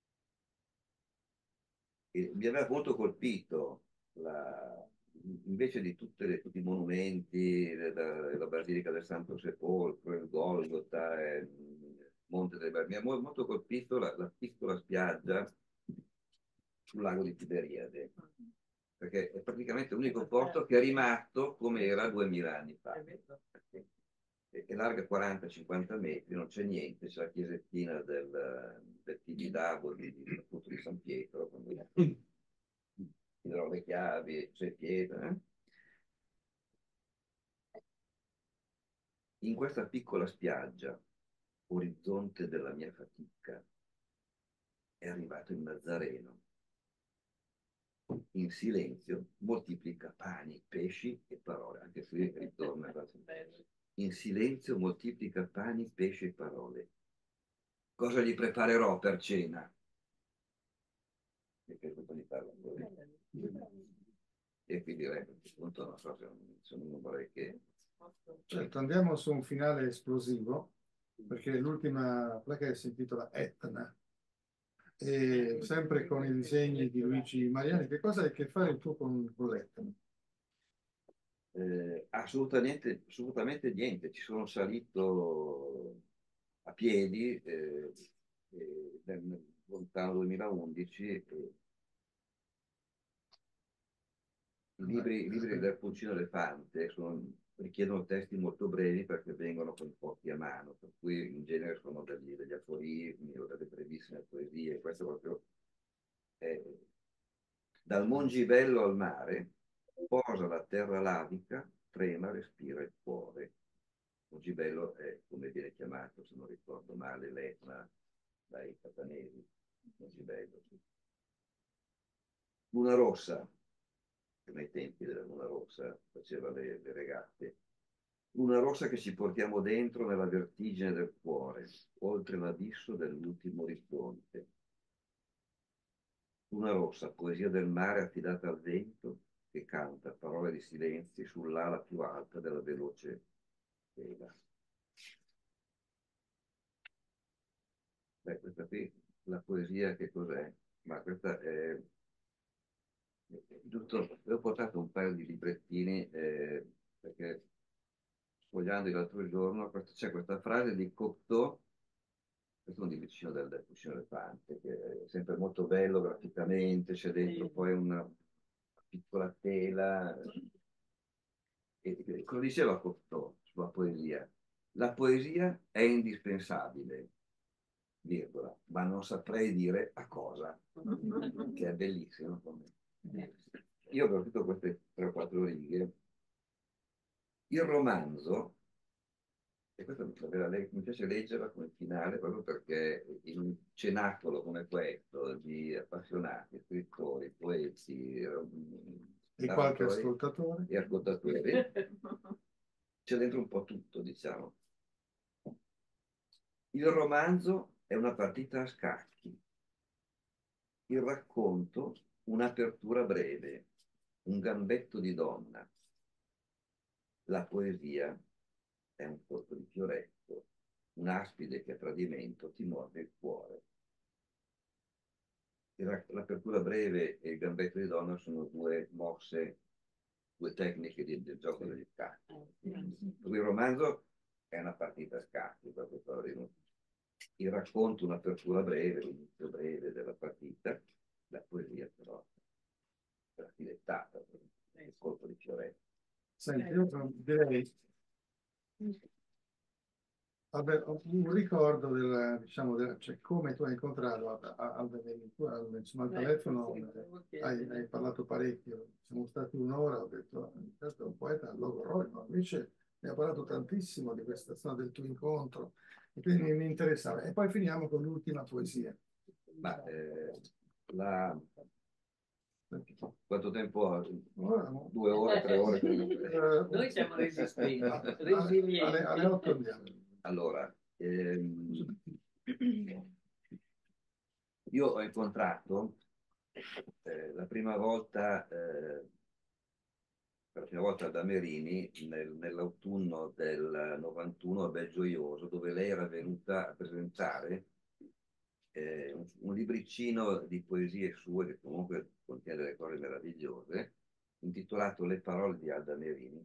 e mi aveva molto colpito invece di tutti i monumenti, la Basilica del Santo Sepolcro, il Golgota, il Monte delle Bar, mi ha molto colpito la piccola spiaggia sul lago di Tiberiade, perché è praticamente l'unico posto che è rimasto come era 2000 anni fa. È larga 40-50 metri, non c'è niente, c'è la chiesettina del Tibidabo appunto di San Pietro, ti darò le chiavi, c'è pietra. In questa piccola spiaggia, orizzonte della mia fatica, è arrivato il Nazareno. In silenzio moltiplica pani, pesci e parole, anche se ritorna. In silenzio moltiplica pani, pesci e parole. Cosa gli preparerò per cena? Perché tutto gli parla così. E quindi a questo punto non so se non vorrei che... Certo, andiamo su un finale esplosivo, perché l'ultima placa si intitola Etna, e sempre con i disegni di Luigi Mariani. Che cosa hai a che fare tu con l'Etna? Assolutamente niente, ci sono salito a piedi nel lontano 2011. I libri del Pulcino Elefante richiedono testi molto brevi perché vengono composti a mano, per cui in genere sono degli aforismi o delle brevissime poesie. Questo proprio è dal Mongibello al mare, posa la terra lavica, trema, respira il cuore. Mongibello è come viene chiamato, se non ricordo male, l'Etna dai catanesi. Mongibello, sì. Luna rossa, che nei tempi della Luna rossa faceva le regate. Luna rossa che ci portiamo dentro nella vertigine del cuore, oltre l'abisso dell'ultimo orizzonte. Luna rossa, poesia del mare affidata al vento, che canta parole di silenzi sull'ala più alta della veloce vela. Beh, questa qui, la poesia che cos'è? Ma questa è... Giusto, ho portato un paio di librettini perché sfogliando l'altro giorno c'è questa frase di Cocteau, questo è un libricino del Pulcino Elefante, che è sempre molto bello graficamente, c'è dentro poi una piccola tela. E cosa diceva Cocteau sulla poesia? La poesia è indispensabile, virgola, ma non saprei dire a cosa, che è bellissimo. Io ho capito queste 3 o 4 righe. Il romanzo, e questo mi piace leggerla come finale proprio perché in un cenacolo come questo di appassionati, scrittori, poeti, E qualche narratori ascoltatore? e ascoltatori, c'è dentro un po' tutto, diciamo. Il romanzo è una partita a scacchi, il racconto un'apertura breve, un gambetto di donna. La poesia è un colpo di fioretto, un'aspide che a tradimento ti morde il cuore. L'apertura breve e il gambetto di donna sono 2 mosse, 2 tecniche del gioco degli scacchi. Il romanzo è una partita a scacchi, proprio il racconto un'apertura breve, l'inizio breve della partita, la poesia però è la filettata, il colpo di fioretto. Senti, io direi Vabbè, ho un ricordo diciamo, cioè, come tu hai incontrato insomma, al telefono, hai parlato parecchio, siamo stati un'ora, ho detto, questo è un poeta logorroico, invece mi ha parlato tantissimo di questa storia del tuo incontro, e quindi mi interessava. E poi finiamo con l'ultima poesia. Ma, la... Quanto tempo ha? 2 ore, 3 ore? Noi siamo resistenti, Alle 8 andiamo. Allora, io ho incontrato la prima volta per la prima volta ad Amerini nell'autunno del 91 a Belgioioso, dove lei era venuta a presentare un libricino di poesie sue, che comunque contiene delle cose meravigliose, intitolato Le parole di Alda Merini,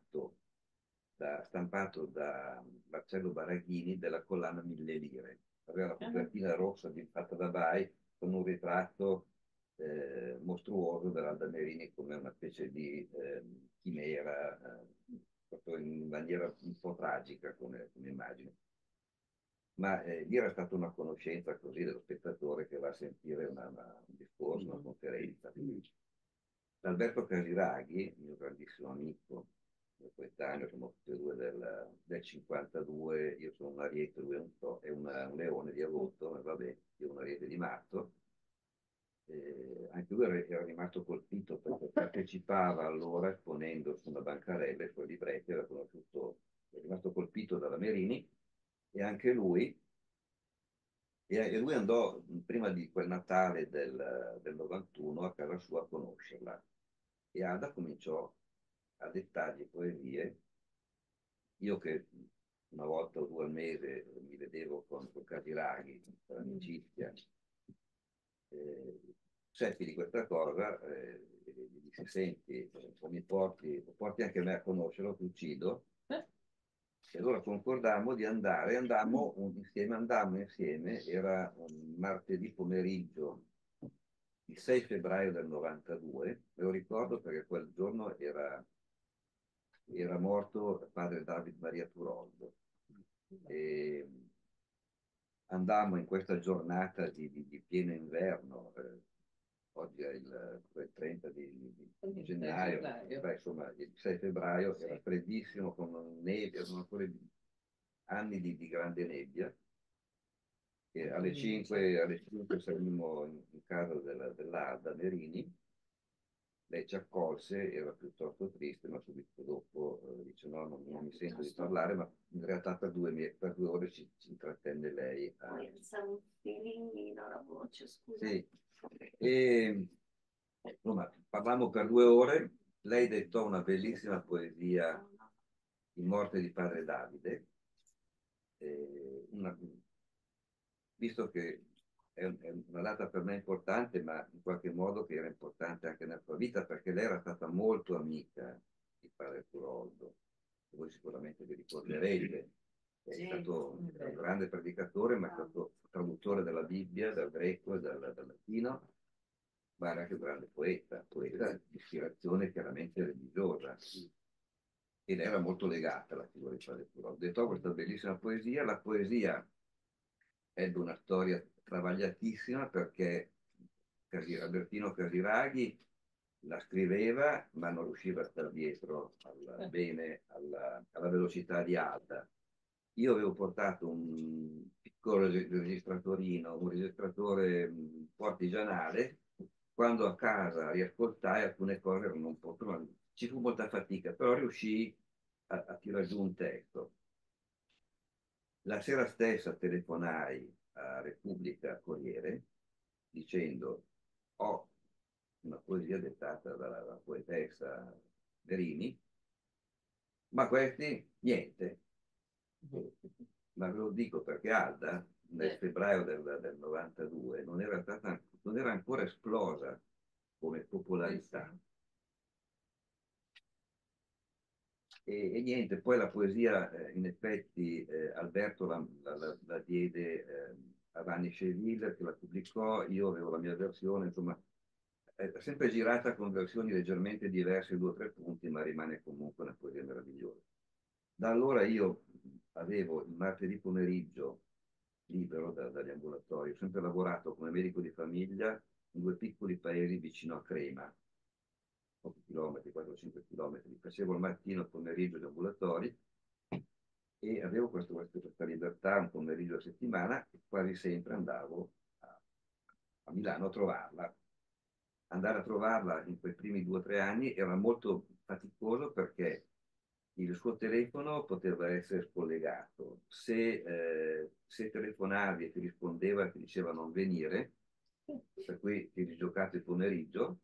stampato da Marcello Baraghini della collana Mille Lire. Aveva la copertina rossa fatta da Bai con un ritratto mostruoso dell'Alda Merini come una specie di chimera, proprio in maniera un po' tragica come immagine. Ma lì era stata una conoscenza così dello spettatore che va a sentire un discorso, una conferenza. Alberto Casiraghi, mio grandissimo amico, mio coetaneo, siamo tutti e due del 52, io sono un ariete, lui è un leone di agosto, ma vabbè, io un ariete di marzo. Anche lui era rimasto colpito perché partecipava allora esponendo su una bancarella i suoi libretti, era rimasto colpito dalla Merini e anche lui. E lui andò prima di quel Natale del 91 a casa sua a conoscerla. E Ada cominciò a dettargli poesie. Io che una volta o due al mese mi vedevo con Casiraghi, per amicizia, seppi di questa cosa, e gli dissi, senti, o porti anche me a conoscerlo, ti uccido. E allora concordammo di andammo insieme, era un martedì pomeriggio, il 6 febbraio del 92, me lo ricordo perché quel giorno era morto padre David Maria Turoldo. E andammo in questa giornata di pieno inverno, oggi è il 30 di gennaio, beh, insomma il 6 febbraio era freddissimo con nebbia, sono ancora anni di grande nebbia. E alle 5 salimmo in casa dell'Ada Merini, lei ci accolse, era piuttosto triste, ma subito dopo dice no, non mi sento di parlare, ma in realtà per 2 ore ci intrattenne lei. Stavo finendo la voce, scusa. Sì. E insomma, parlammo per 2 ore, lei dettò una bellissima poesia in morte di padre Davide, visto che è una data per me importante, ma in qualche modo che era importante anche nella sua vita, perché lei era stata molto amica di padre Turoldo, che voi sicuramente vi ricorderete. È stato un grande predicatore, ma è stato traduttore della Bibbia, dal greco e dal latino, ma era anche un grande poeta di ispirazione chiaramente religiosa. Ed era molto legata alla figura di padre Turoldo. Dettò questa bellissima poesia, la poesia ebbe una storia travagliatissima perché Albertino Casiraghi la scriveva ma non riusciva a stare dietro bene alla velocità di Alda. Io avevo portato un piccolo registratorino, un registratore un po' artigianale, quando a casa riascoltai alcune cose erano un po', ci fu molta fatica, però riuscii a tirare giù un testo. La sera stessa telefonai a Repubblica Corriere dicendo ho una poesia dettata dalla poetessa Verini, ma questi niente. Ma ve lo dico perché Alda nel febbraio del 92 non era ancora esplosa come popolarità. E niente, poi la poesia, in effetti, Alberto la diede a Vanni Cheville che la pubblicò, io avevo la mia versione, insomma, è sempre girata con versioni leggermente diverse, 2 o 3 punti, ma rimane comunque una poesia meravigliosa. Da allora io avevo il martedì pomeriggio libero dagli ambulatori. Ho sempre lavorato come medico di famiglia in due piccoli paesi vicino a Crema, pochi chilometri, 4-5 chilometri. Facevo il mattino e il pomeriggio gli ambulatori e avevo questa libertà un pomeriggio a settimana e quasi sempre andavo a Milano a trovarla. Andare a trovarla in quei primi 2 o 3 anni era molto faticoso perché il suo telefono poteva essere scollegato. Se telefonavi e ti rispondeva e ti diceva non venire, per cui ti eri giocato il pomeriggio,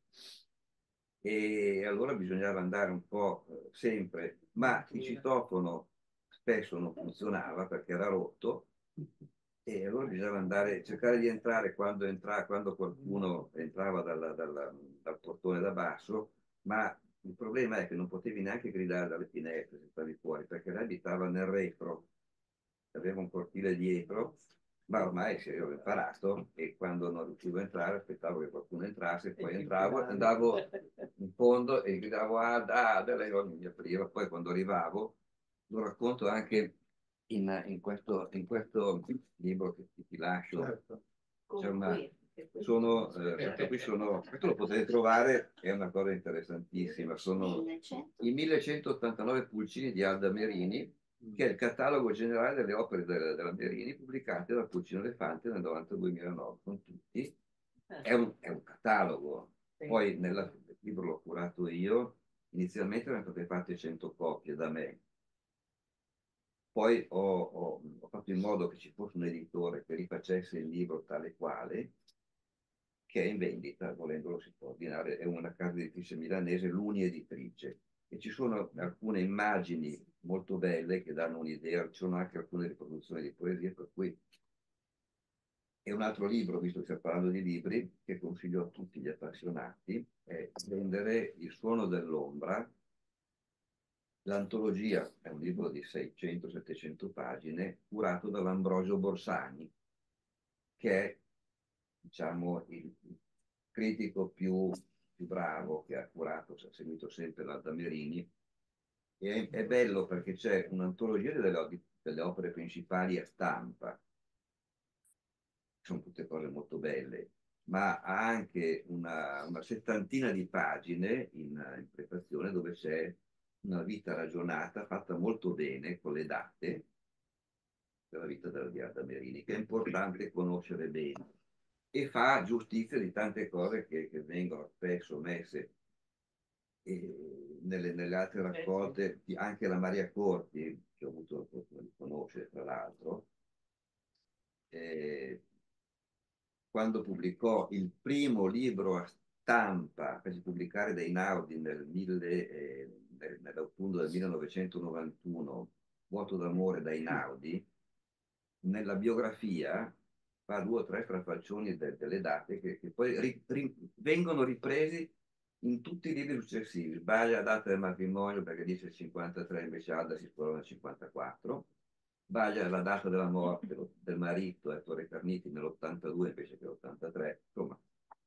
e allora bisognava andare un po' sempre, ma il citofono spesso non funzionava perché era rotto e allora bisognava andare, cercare di entrare quando qualcuno entrava dal portone da basso, ma il problema è che non potevi neanche gridare dalle finestre se stavi fuori, perché lei abitava nel retro, aveva un cortile dietro, ma ormai si avevo imparato e quando non riuscivo a entrare aspettavo che qualcuno entrasse, poi entravo, andavo in fondo e gridavo lei non mi apriva, poi quando arrivavo, lo racconto anche in questo libro che ti lascio, Certo. c'è questo lo potete trovare, è una cosa interessantissima, sono i 1189 pulcini di Alda Merini, che è il catalogo generale delle opere della Merini pubblicate dal Pulcino Elefante nel 92-2009, con tutti. È un catalogo. Poi nel libro l'ho curato io, inizialmente erano state fatte 100 copie da me, poi ho fatto in modo che ci fosse un editore che rifacesse il libro tale quale, che è in vendita, volendolo si può ordinare, è una casa editrice milanese, l'Uni Editrice, e ci sono alcune immagini molto belle che danno un'idea, ci sono anche alcune riproduzioni di poesie, per cui è un altro libro, visto che stiamo parlando di libri, che consiglio a tutti gli appassionati, è Prendere il suono dell'ombra. L'antologia è un libro di 600-700 pagine, curato dall'Ambrosio Borsani, che è, diciamo, il critico più bravo che ha curato, ha seguito sempre l'Alda Merini. E è bello perché c'è un'antologia delle opere principali a stampa, sono tutte cose molto belle, ma ha anche una settantina di pagine in prefazione dove c'è una vita ragionata, fatta molto bene con le date della vita della Diada Merini, che è importante conoscere bene e fa giustizia di tante cose che vengono spesso messe nelle altre raccolte, anche la Maria Corti, che ho avuto la fortuna di conoscere tra l'altro, eh, quando pubblicò il primo libro a stampa, fece pubblicare da Einaudi nell'autunno del 1991, Vuoto d'amore da Einaudi, nella biografia fa 2 o 3 strafalcioni delle date che poi vengono ripresi in tutti i libri successivi. Sbaglia la data del matrimonio perché dice il 53, invece Alda si sposò nel 54. Sbaglia la data della morte del marito, Ettore Carniti, nell'82 invece che l'83. Insomma.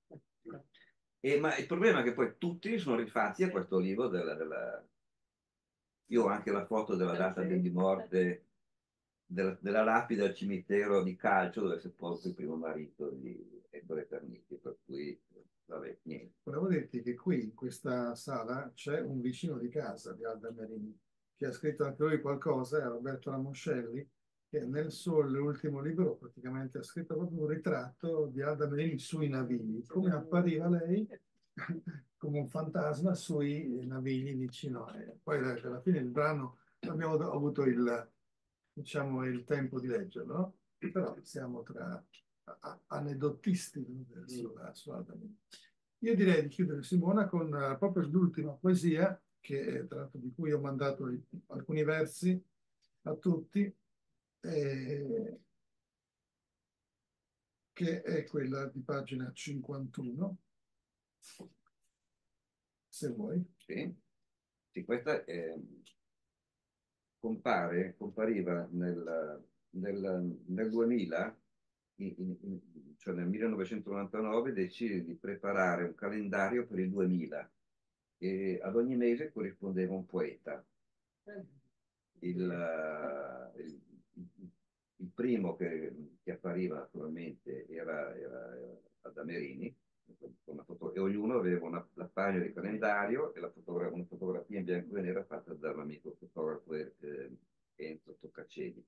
Ma il problema è che poi tutti sono rifatti a questo libro Io ho anche la foto della data di morte della lapide al cimitero di Calcio dove è sepolto il primo marito di Ettore Carniti, per cui vabbè, niente. Volevo dirti che qui in questa sala c'è un vicino di casa di Alda Merini che ha scritto anche lui qualcosa, è Roberto Ramoscelli, che nel suo ultimo libro praticamente ha scritto proprio un ritratto di Alda Merini sui navigli, come appariva lei come un fantasma sui navigli vicino. E poi alla fine il brano abbiamo avuto diciamo, il tempo di leggerlo, no? Però siamo tra aneddotisti su Alda Merini. Io direi di chiudere, Simona, con proprio l'ultima poesia, tra l'altro di cui ho mandato alcuni versi a tutti, che è quella di pagina 51, se vuoi. Sì, sì, questa compariva nel 2000, cioè nel 1999, decisi di preparare un calendario per il 2000 e ad ogni mese corrispondeva un poeta. il primo che appariva naturalmente era ad Amerini, e ognuno aveva la pagina di calendario e una fotografia in bianco e nera fatta dall'amico fotografo Enzo Toccacelli.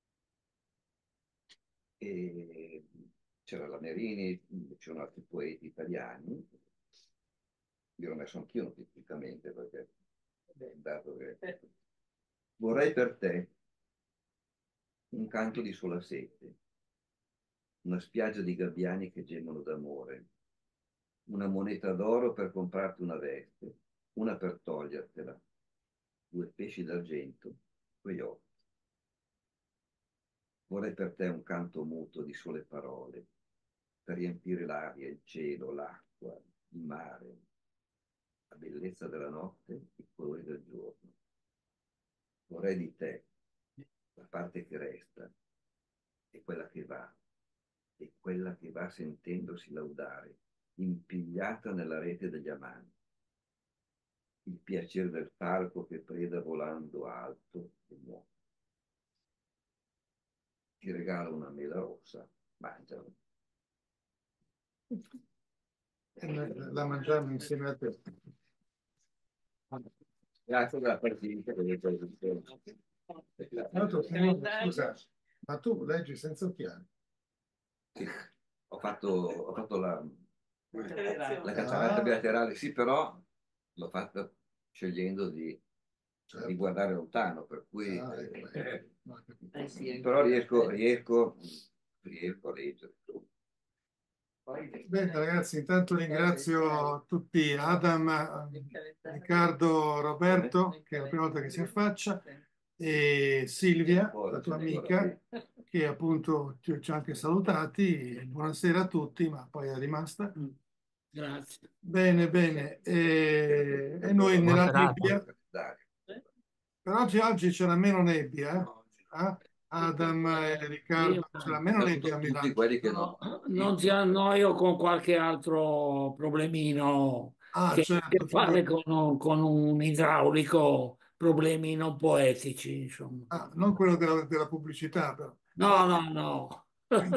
E c'era la Merini, c'erano altri poeti italiani. Io l'ho messo anch'io notificamente perché dato che vorrei per te un canto di sola sete, una spiaggia di gabbiani che gemono d'amore, una moneta d'oro per comprarti una veste, una per togliertela, 2 pesci d'argento, quei occhi. Vorrei per te un canto muto di sole parole, per riempire l'aria, il cielo, l'acqua, il mare, la bellezza della notte, i colori del giorno. Vorrei di te, la parte che resta, e quella che va, e quella che va sentendosi laudare, impigliata nella rete degli amanti. Il piacere del falco che preda volando alto e nuovo. Ti regalo una mela rossa, mangiala. La mangiamo insieme a te. Grazie della partita. Scusa, ma tu leggi senza occhiali? Sì, ho fatto la cataratta bilaterale, sì, però l'ho fatta scegliendo di guardare lontano, per cui però riesco a leggere. Bene ragazzi, intanto ringrazio tutti Adam, Riccardo, Roberto, che è la prima volta che si affaccia, e Silvia, la tua amica, che appunto ci ha anche salutati. Buonasera a tutti, ma poi è rimasta. Grazie. Bene, bene. E noi nella nebbia, per oggi c'era meno nebbia, eh? Adam e Riccardo, c'era meno nebbia a Tutti Milano. quelli che no. Non ti annoio con qualche altro problemino Ah, che ha a che certo. fare con un idraulico, problemi non poetici, insomma. Ah, non quello della pubblicità, però. No, no, no.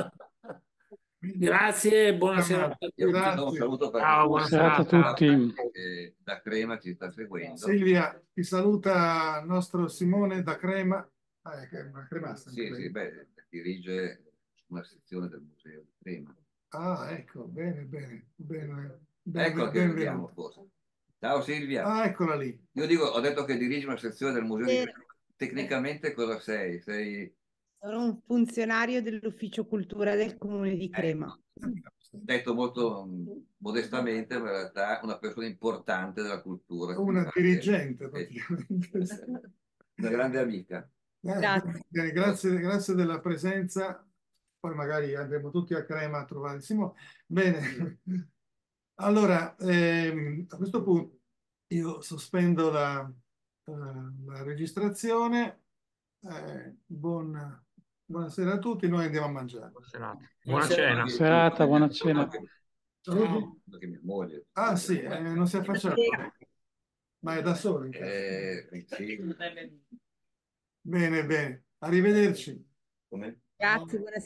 Grazie, buonasera a tutti. Io do un Grazie. saluto per Ciao, Buona serata a tutti. che da Crema ci sta seguendo. Silvia, ti saluta il nostro Simone da Crema. Che è una cremasta. Sì, sì, beh, dirige una sezione del museo di Crema. Ah, ecco, bene, bene, bene. Ecco che vediamo Benvenuto. forse. Ciao Silvia. Ah, eccola lì. Io dico, ho detto che dirigi una sezione del museo di Crema. Tecnicamente cosa sei? Sei Sono un funzionario dell'ufficio cultura del comune di Crema. detto molto modestamente, ma in realtà una persona importante della cultura. Una dirigente, praticamente. Una grande amica. Grazie. Bene, grazie della presenza. Poi magari andremo tutti a Crema a trovare Simone. Bene. Allora, a questo punto io sospendo la registrazione. Buonasera a tutti, noi andiamo a mangiare. Buona cena. Serata, buona cena. Saluti. Perché mia moglie. Ah sì, non si è affacciato, ma è da solo in casa. Sì. Bene, bene. Arrivederci. Come? Grazie, buonasera.